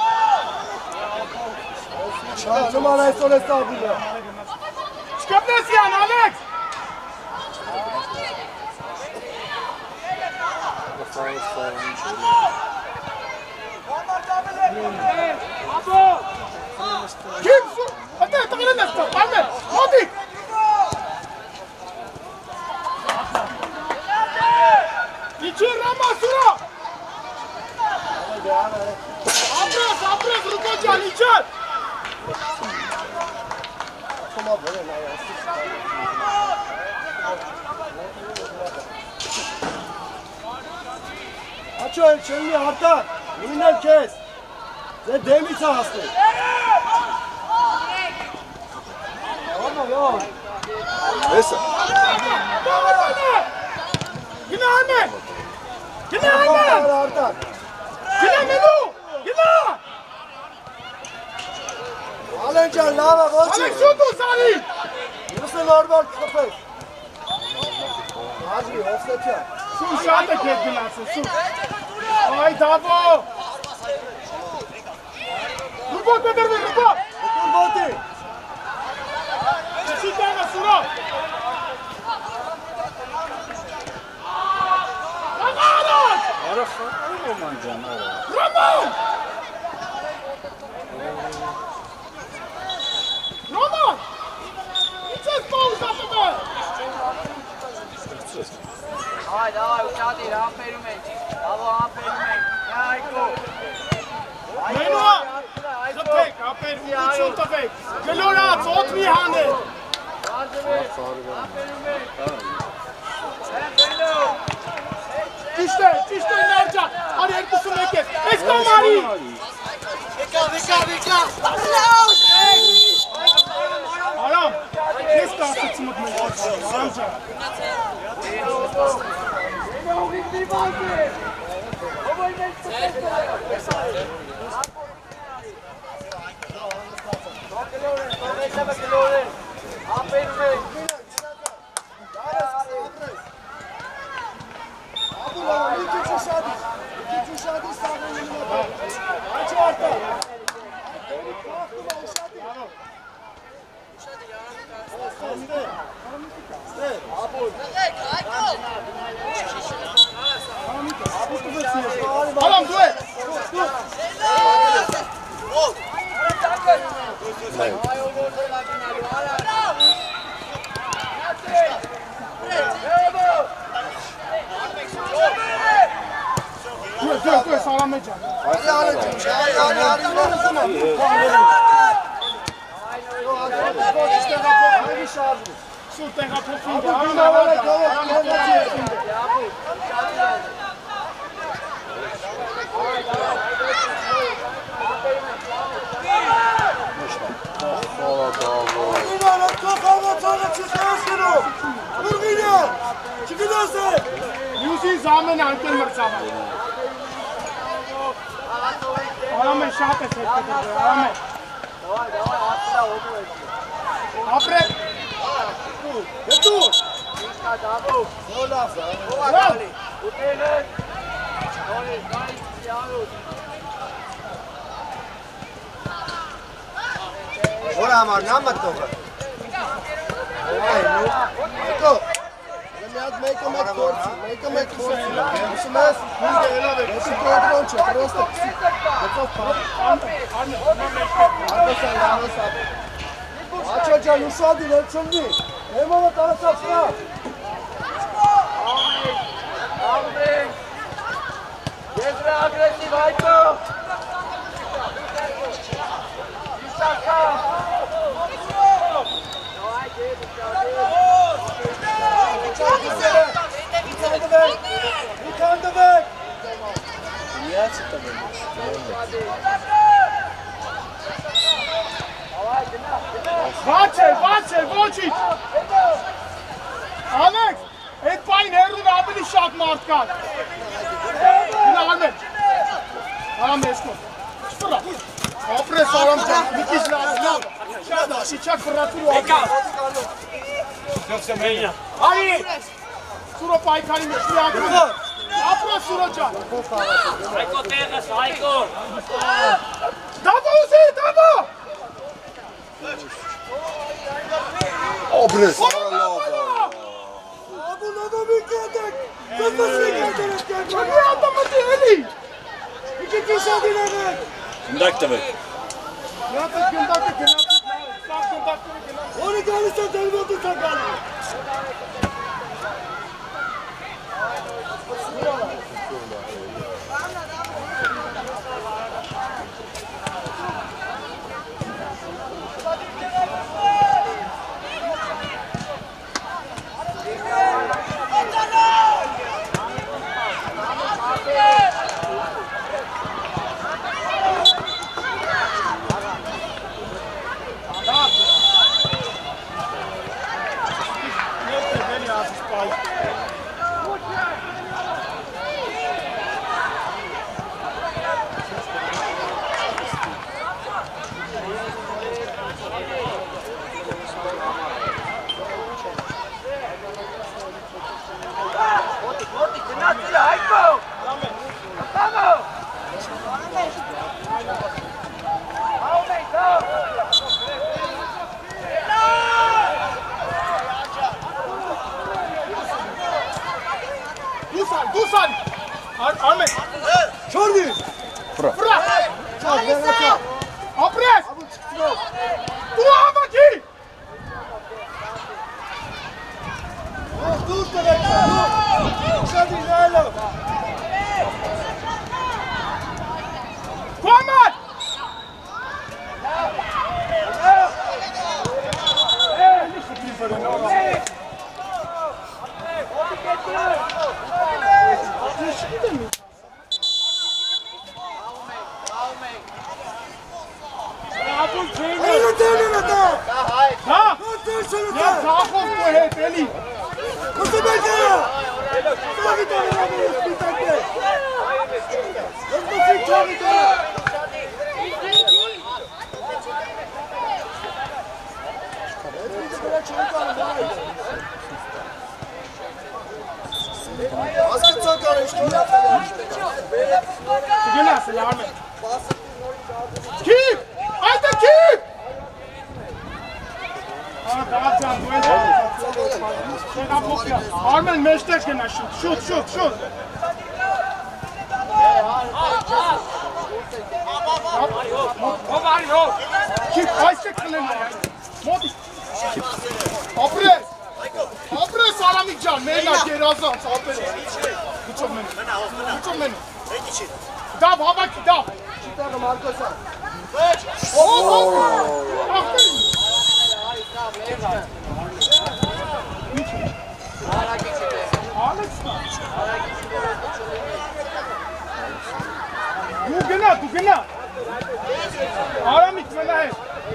Չաման այսօր է ստաբիլը։ Չկապնեսյան, Ալեքս։ Kim su? Hadi tağırın etsin. Palmer. Hadi. İçin Rama Sura. Abraz, Rukocan içer. Աչո էլ չելնի հարտար, ուրինել կեզ, ձե դեմից է հասնի։ Ահա, յոն։ Եսը։ Գնա անե։ Գնա անե։ Հարտար։ Գնա մենու, գնա։ Ալեն ջան, լավա, ոչ է։ Ալեքս շուտ ուսանի։ Յուսը նորմալ կխպես։ Հաջի, հովսեթյան։ Սուն շատ է կետ գնացը, սուն։ Այ դավո։ Ռուբոտ բեդրվի, ռուբոտ։ Եկուր բոտի։ Չի տեղը սուրա։ Աղարոտ։ Արա խաղում ոման ջան, արա։ Ռոման։ Ռոման։ Ինչ ես պաուզ ապետել։ Давай, ուշադիր, համբերում ենք, ալո համբերում ենք, Այգո։ Մենուա, խպեք, ապեր, ուղություն տվեք, գլորած, ոտ մի հանել։ Ճիշտ է, ներջակ, արի երկուսում եկես, ես կամ արի։ Վիկա։ Արամ, ես կասեցի մոտ մեր արամ ջան։ Alam due! Due, salam eccan. Su tenga profonda. Yuzi zamen ankel mrtsava. Arame shate set kede. Arame. Apre. Yetu. Iska dabo. Hola. Hola. Utele. Dole, dai, yaro. Ora amar, na mat to. Eko. Make a force. Smash. Esse control, просто. Acho já não sabe, não sabe. Vamos lá, tá só. Amém. Desra agressivo, vai to. Isaka. Vaçel! Alex! Et payın herun abini şart martkan. Yine Ahmet. Aram esko. Sıra. Apre salam can. Dikiş lazım. Şada. Şiçak fırlatır o abi. Yoksa Menya. Hayır. Suro պայքարի մեջ, մի ակրում։ Ապրո Սուրո ջան։ Հայկո տեղս, Հայկո։ Դավո ուզի, դավո։ Obrez. Աբու մի կետեք։ Չանի ատամատի էլի։ Իքի կիսադին եղեք։ Գնդակ տվեք։ Նատը գնդակը գնացիք, սաղ գնդակները գնացիք։ Որի գալիս է դերվոտից է գալիս։ Dusan! Ahmet! Չորնի։ Վրա! Ապրես! Դու ավակի! Դուր տվեք, շադի նայելով։ Կոմար! Այլը դերն է դա։ Հա? Դերսն է դա։ Ես ծախով քո հետ էլի։ Կուսի բեկերա։ Ծաղի դերն է սպիտակը։ Ես կուսի ծաղի դերն։ Ասկացան կարը շկիլա։ Գնաս էլ Արմեն։ Քիպ! Այդը քիպ! Դավջան, դու ես Արմեն մեջտեղ գնա շուտ։ Քիպ, այստեղ կլեն մոտի։ Ապրես Արամիկ ջան, մենակ երազանց, ապրես։ Գուչով մենը։ Դավ, հավաքի, դավ։ Չիտանը Մարկոսյան։ Դու գնա։ Արամիկ մնա հետ։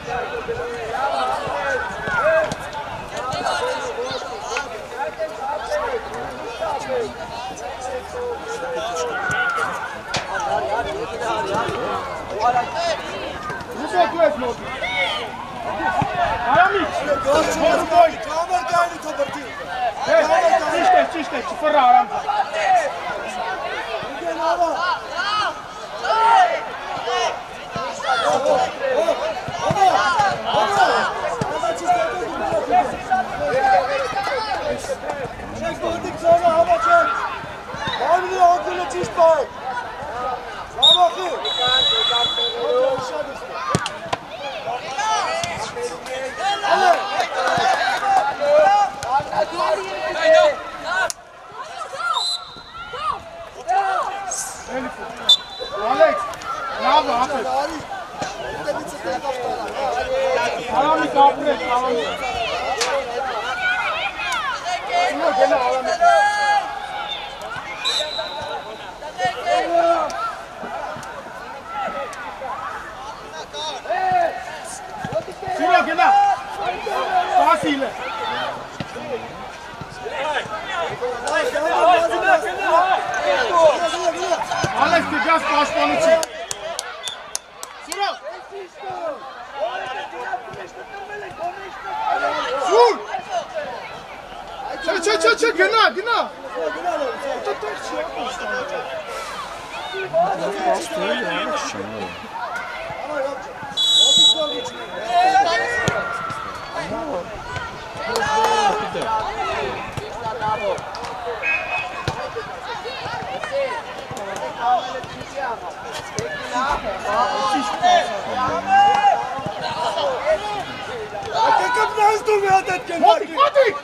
Դու ես մոտի։ Արամիկ, մոտի։ Կամեր կայնի թոբրտի։ Ճիշտ է, չֆռա Արամիկ։ Ուգեն աղա։ Չեք բոտիկ ծովը հավա չեք։ Բանվի ակելը ճիշտ պահեք։ Հավախի։ Ալեքս, լավ ապրես։ Արամիկ ապրես, Արամիկ։ Գնա Արամիկ։ Սուրո գնա։ Սասիլ է։ Ալեքս դիգաս պաշտպանություն։ Սուրո։ Սուր։ Չէ, գնա։ Գնա։ Այդտեղ չի Մոտիկ!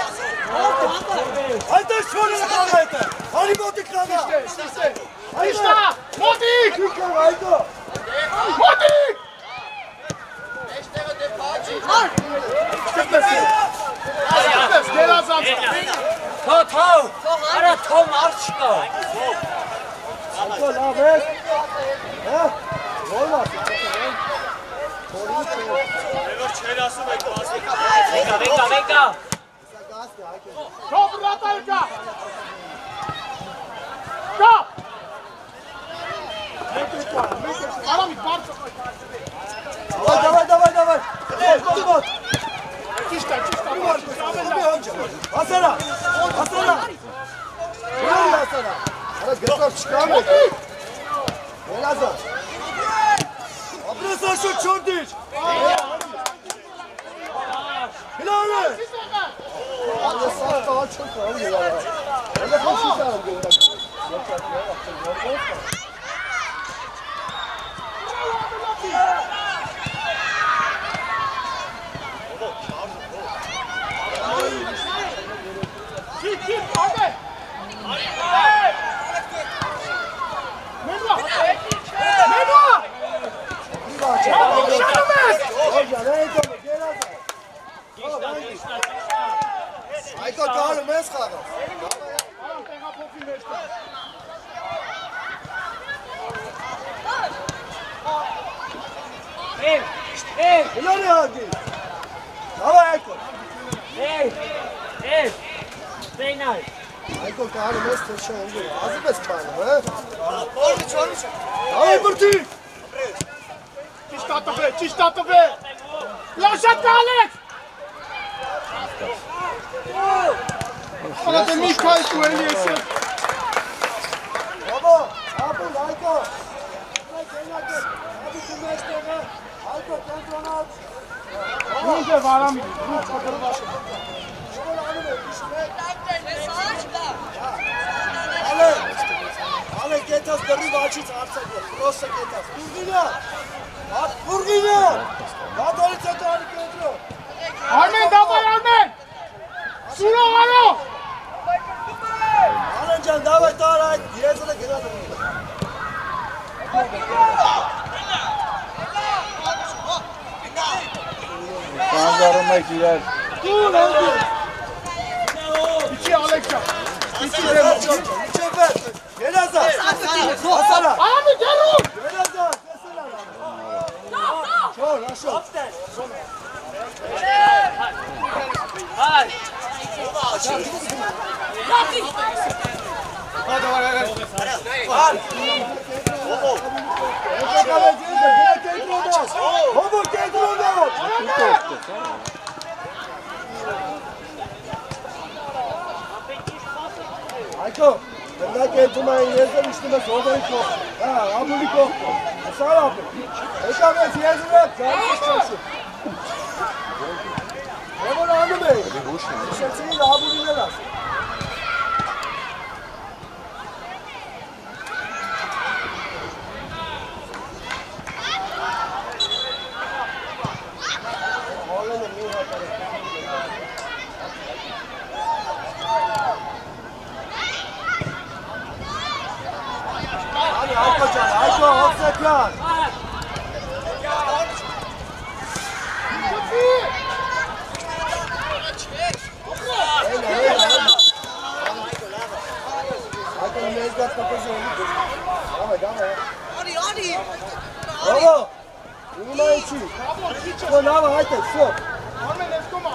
Այդտեղ շորը նկարը հետը, հարի մոտիկ նամա։ Իշտա, մոտիկ! Այդո։ Մոտիկ! Ստպես, գերազանց։ Թող, արա թող մարդ չկա։ Այդո լավ ես։ Հա, ո՞ր Venga. Top Ratalka! Stop! Arami, parça. Давай. Вот. Чисто. Asana. Yürü Asana. Hadi götür çıkarma. Elazığ. Abrasa şu çordiş. Hilal. Allah sağ daha çok kalıyor ya. Öyle koşacağım diyor. Git, hadi. Menua. Ayko dağılım ez kaldı. Hilal hadi. Hava Ayko. Stay nice. Ayko dağılım ez taşıyor. Azı bez kaldı ha. Давай бурти. Чистота бе. Лошадка, Алекс! Ana da Mikael söylüyorsun. Baba, abi Ayko. Abi kimleştirme. Ayko kontrol at. Önce varam. Ale getas berri vaçit arsa prosta getas. Burgina. Hadi çatar kontrol. Armen davay Armen. Sura alo. Alancan davay taray. Direza da gel. Kandarıma girer. Dur oldu. İki Alex'a. İki Remo. Çefer. Gel Hasan. Hasan. Abi gel. Gel Hasan. Şol, aşağı. Hadi. Ayko, ben de tutmayın yerden üstüne soldayım ko. Ha, abuli ko. Sağ ol. Eka ben siyazına canım çalışıyor. Ne var anne bey? Sen de abuli ne lazım? Ayko, offset yan. Ayko mezgat kapısı oldu. Hadi. Bravo. Uyuma içi. Ko lava haydi, şu. Armen eskoma.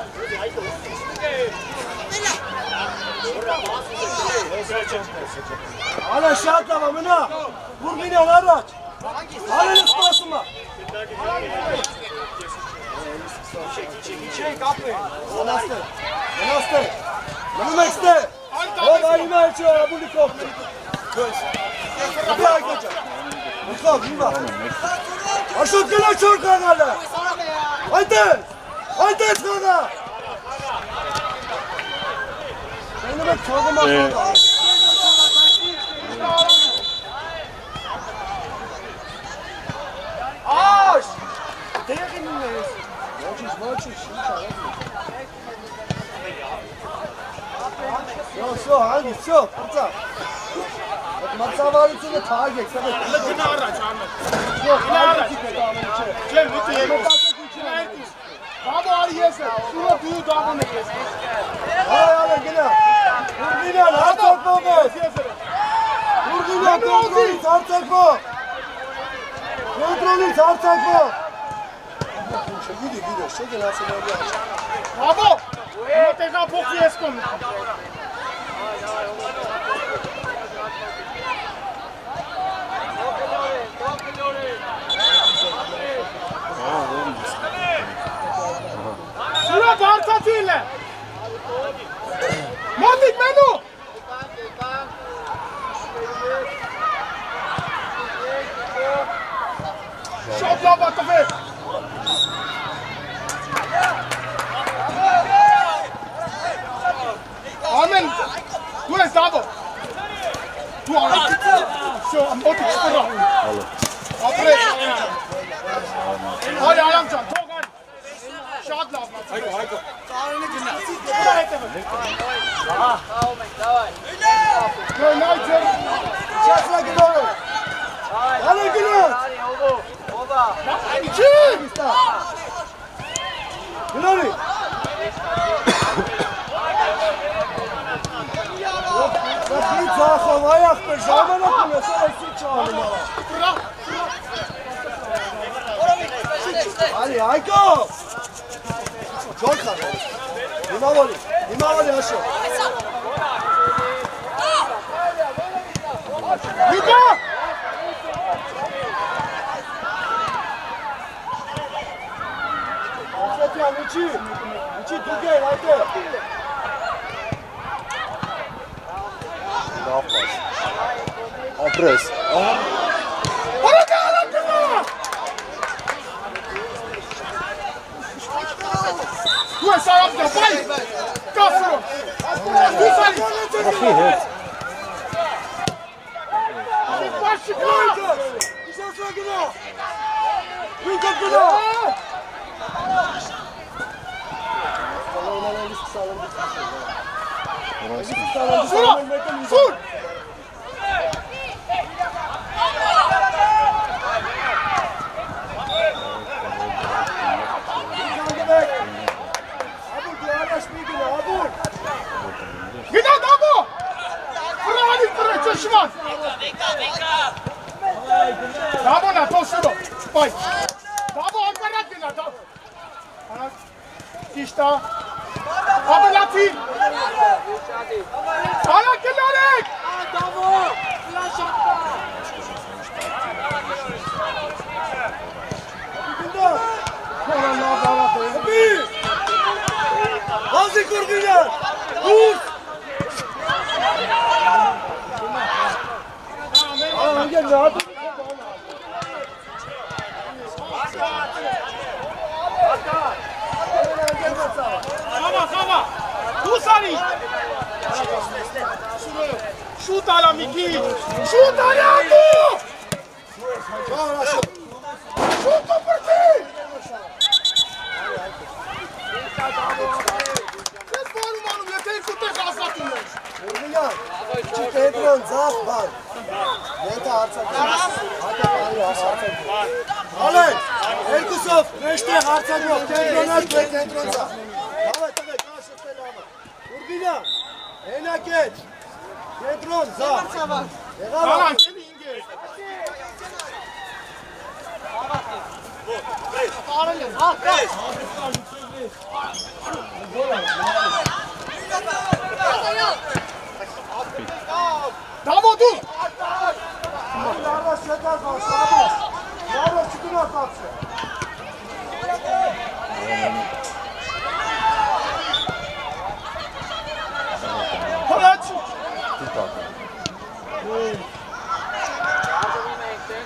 Ana şartla mamına. Burgina araç. Alın ısmasınma. Şey kapı. Anastır. Benim ekste. O benim için abuli koptu. Kapıya geçer. Mustafa iyi bak. Aşık gele çor kanala. Haydi. Haydi sana. Benim ek çorgama kaldı. Aş! Değerinleyiz. Maçış. Все, Али, все, пацан. Вот Мацавалицу не тагек, саме. Ne günah araç Ahmet. Yok, Günah Али araç. gitti tamam içeri. Cem bitti yemiş. Dabo Ali yesin. Şuna duyu dabo ne yesin. Hay Ali gine. Vurgina, hartak bu. Vurgina, kontrolü hartak bu. Kontrolü hartak bu. Gidiyor. Şekil asıl oraya. Dabo. Ne tekrar bok yesin. Şuna darta değil. Modik menu. Şopla batıfı. Amen. Du es Dabo. Du ara. Şu modik sıra. Apre. Hadi Alamcan. Togan. Şad lav. Hayko. Günaydın. Şasla gidiyor. Ali gidiyor. İki. Gidiyor. Bakın sağa ayak be. Zaman okuyor. Sonra süt çağırın bana. Ali Hayko. Çok kaldı. Limavali aşağı. Yuka! Osvetyan içi Türkiye haydi. Daha fazla. Apres. Tu es Sarap de Bay! Kasro! Tu sali! Başka! Şasla gidiyor. Wicket gidiyor. Sura! Sur! Gida Dabo! Fırani fırı çeşman! Dabo na to şuro! Bay! Dabo akarak gida Dabo! Anak! Kişta! Dabo lati! Anak gelerek! Dabo! Flash attı! Hazır kurgular! Vur! Gel rahat. Kama! Tu sali! Shoot ala Miki! Shoot ala tu! Shoot per ti! Kes boru manu, yeter kutte kasatınız. Kurgular! Pedron zaaf var. Neyse harçak. Hadi harçak. Alay! Erkusov, neşte harçak yok. Pedron at ve Pedron zaaf. Evet, karşı selamı. Kurgular! Enaket! Pedron zaaf. Alan gel inge. Damo dur! Yarda şeker var, sabır. Yarda çıkın atlatsın.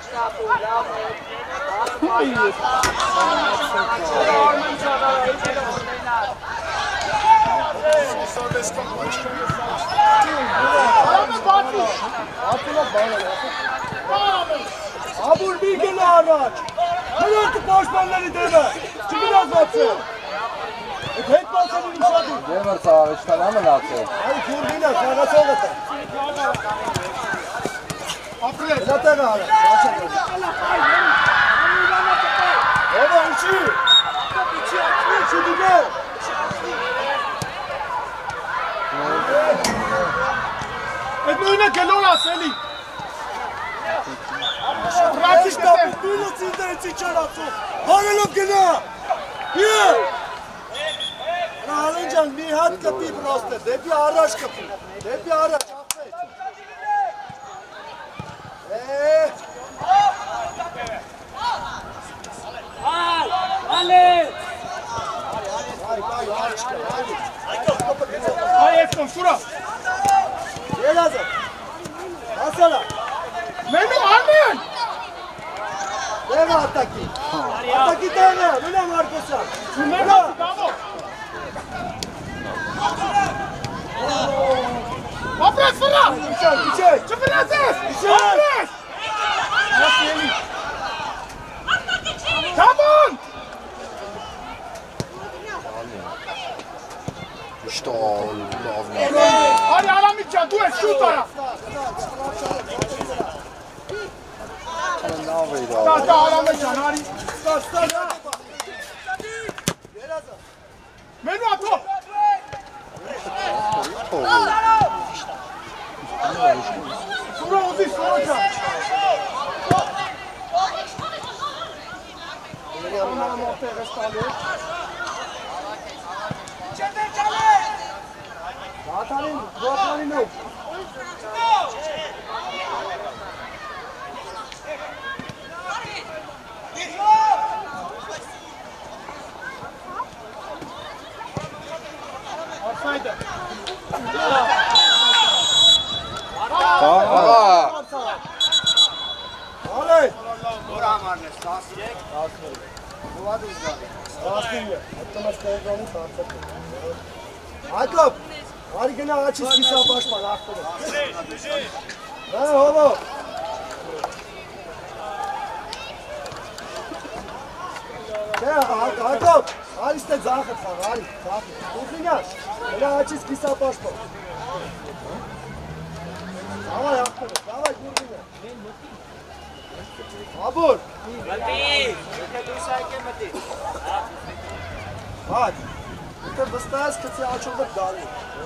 Abur bir gene araç. Hayatı koşmanları deme. Çıkın azaltsın. Tek balsa bir müşahede. Demir sağa işten hemen atsın. Hadi kurbine sana söylete. Apre. Zaten ara. Baba içi. İçi dinle. Edmune gelora Seli. Praktišta bilo cildajući čaracu. Hvala gena. Je. Nalincan mi hat kapi proste. Depi araç kapi. Depi araç. Hayır Efkan şura. Ne lazım? Nasıl? Mehmet Armen. Deve attaki. Attaki deve. Öyle mi arkadaşlar? Mehmet bravo. Apre sıra. Çiçek. Çıkın Aziz. Çiçek. Nasıl yeni? Tamam. İşte lazım. Hadi alamayacağım. Dur et şu taraf. Ne yapaydı abi? Daha alamayacağım. Hadi. Mehmet at. Şura Ozi soracağım. Offside. Aa! Oley. Buram Arnes, lastik. Jakob. Hadi gene aç iskisa başma. Ha holo. Jakob. Hadi işte zahmet var. Hadi. Zahmet. Dursun ya. Gene aç iskisa başma. Давай, Ахмед, давай, Гургина. Абур. Hadi. Это достаешь, как я очевидно дали.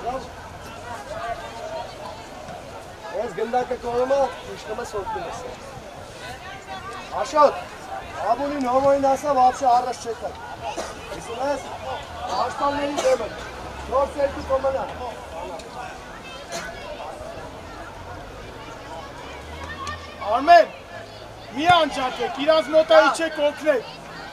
Ez gındaki koluma işleme soktunuz. Aşağı. Abunun homoynasa vapşı ağırlaş çekler. İsiniz? Ağaçtan neyi demek? Çok sevdi komana. Armen. Մի անջատեք, իրանց մոտայի չեք օգնեք։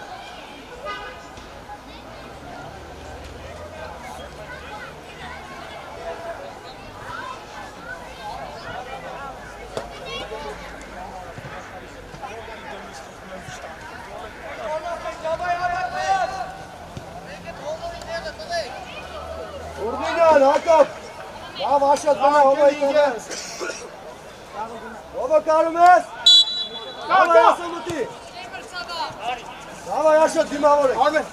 Urminyan, Hakop. Ya başlat bana homoynasa. Baba karımız. Dava yaşa Muti. Dava yaşa dima vore. Armen.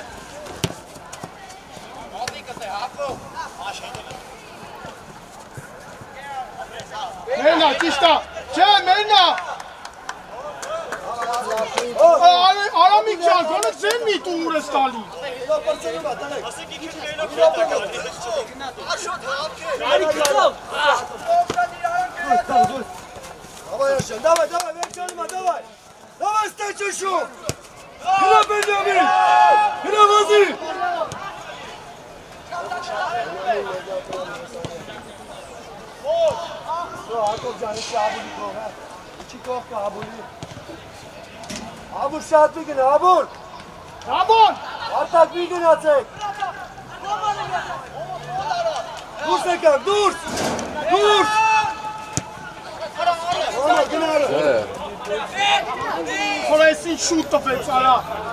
Մերնա, ճիշտ է։ Չէ, մերնա։ Արամիկ ջան, գոնե ձեն մի տուր ես տալի։ Давай, Яшин, давай, Векчанова, давай! Давай, стачушу! Гина Бенджамин! Гина Вази! Все, Аков Can, içi Abul'i kov, ha? İçi kov ka Abul'i. Abul şart bir gün, Abul! Ramon! Artık bir gün atacak! Dur Sekar, dur! Dur! Ona, Gınarı! Evet. Խորա ես ինչ շուտ տվեց, արա։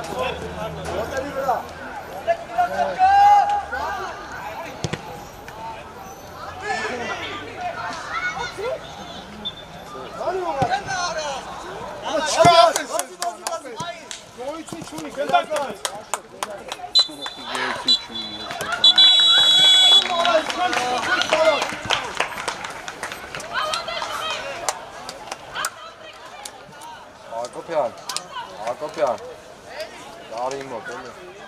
Գոյություն չունի, գնդակ նայ։ Հակոբյան, Հակոբյան, դարի մոտ, էլի։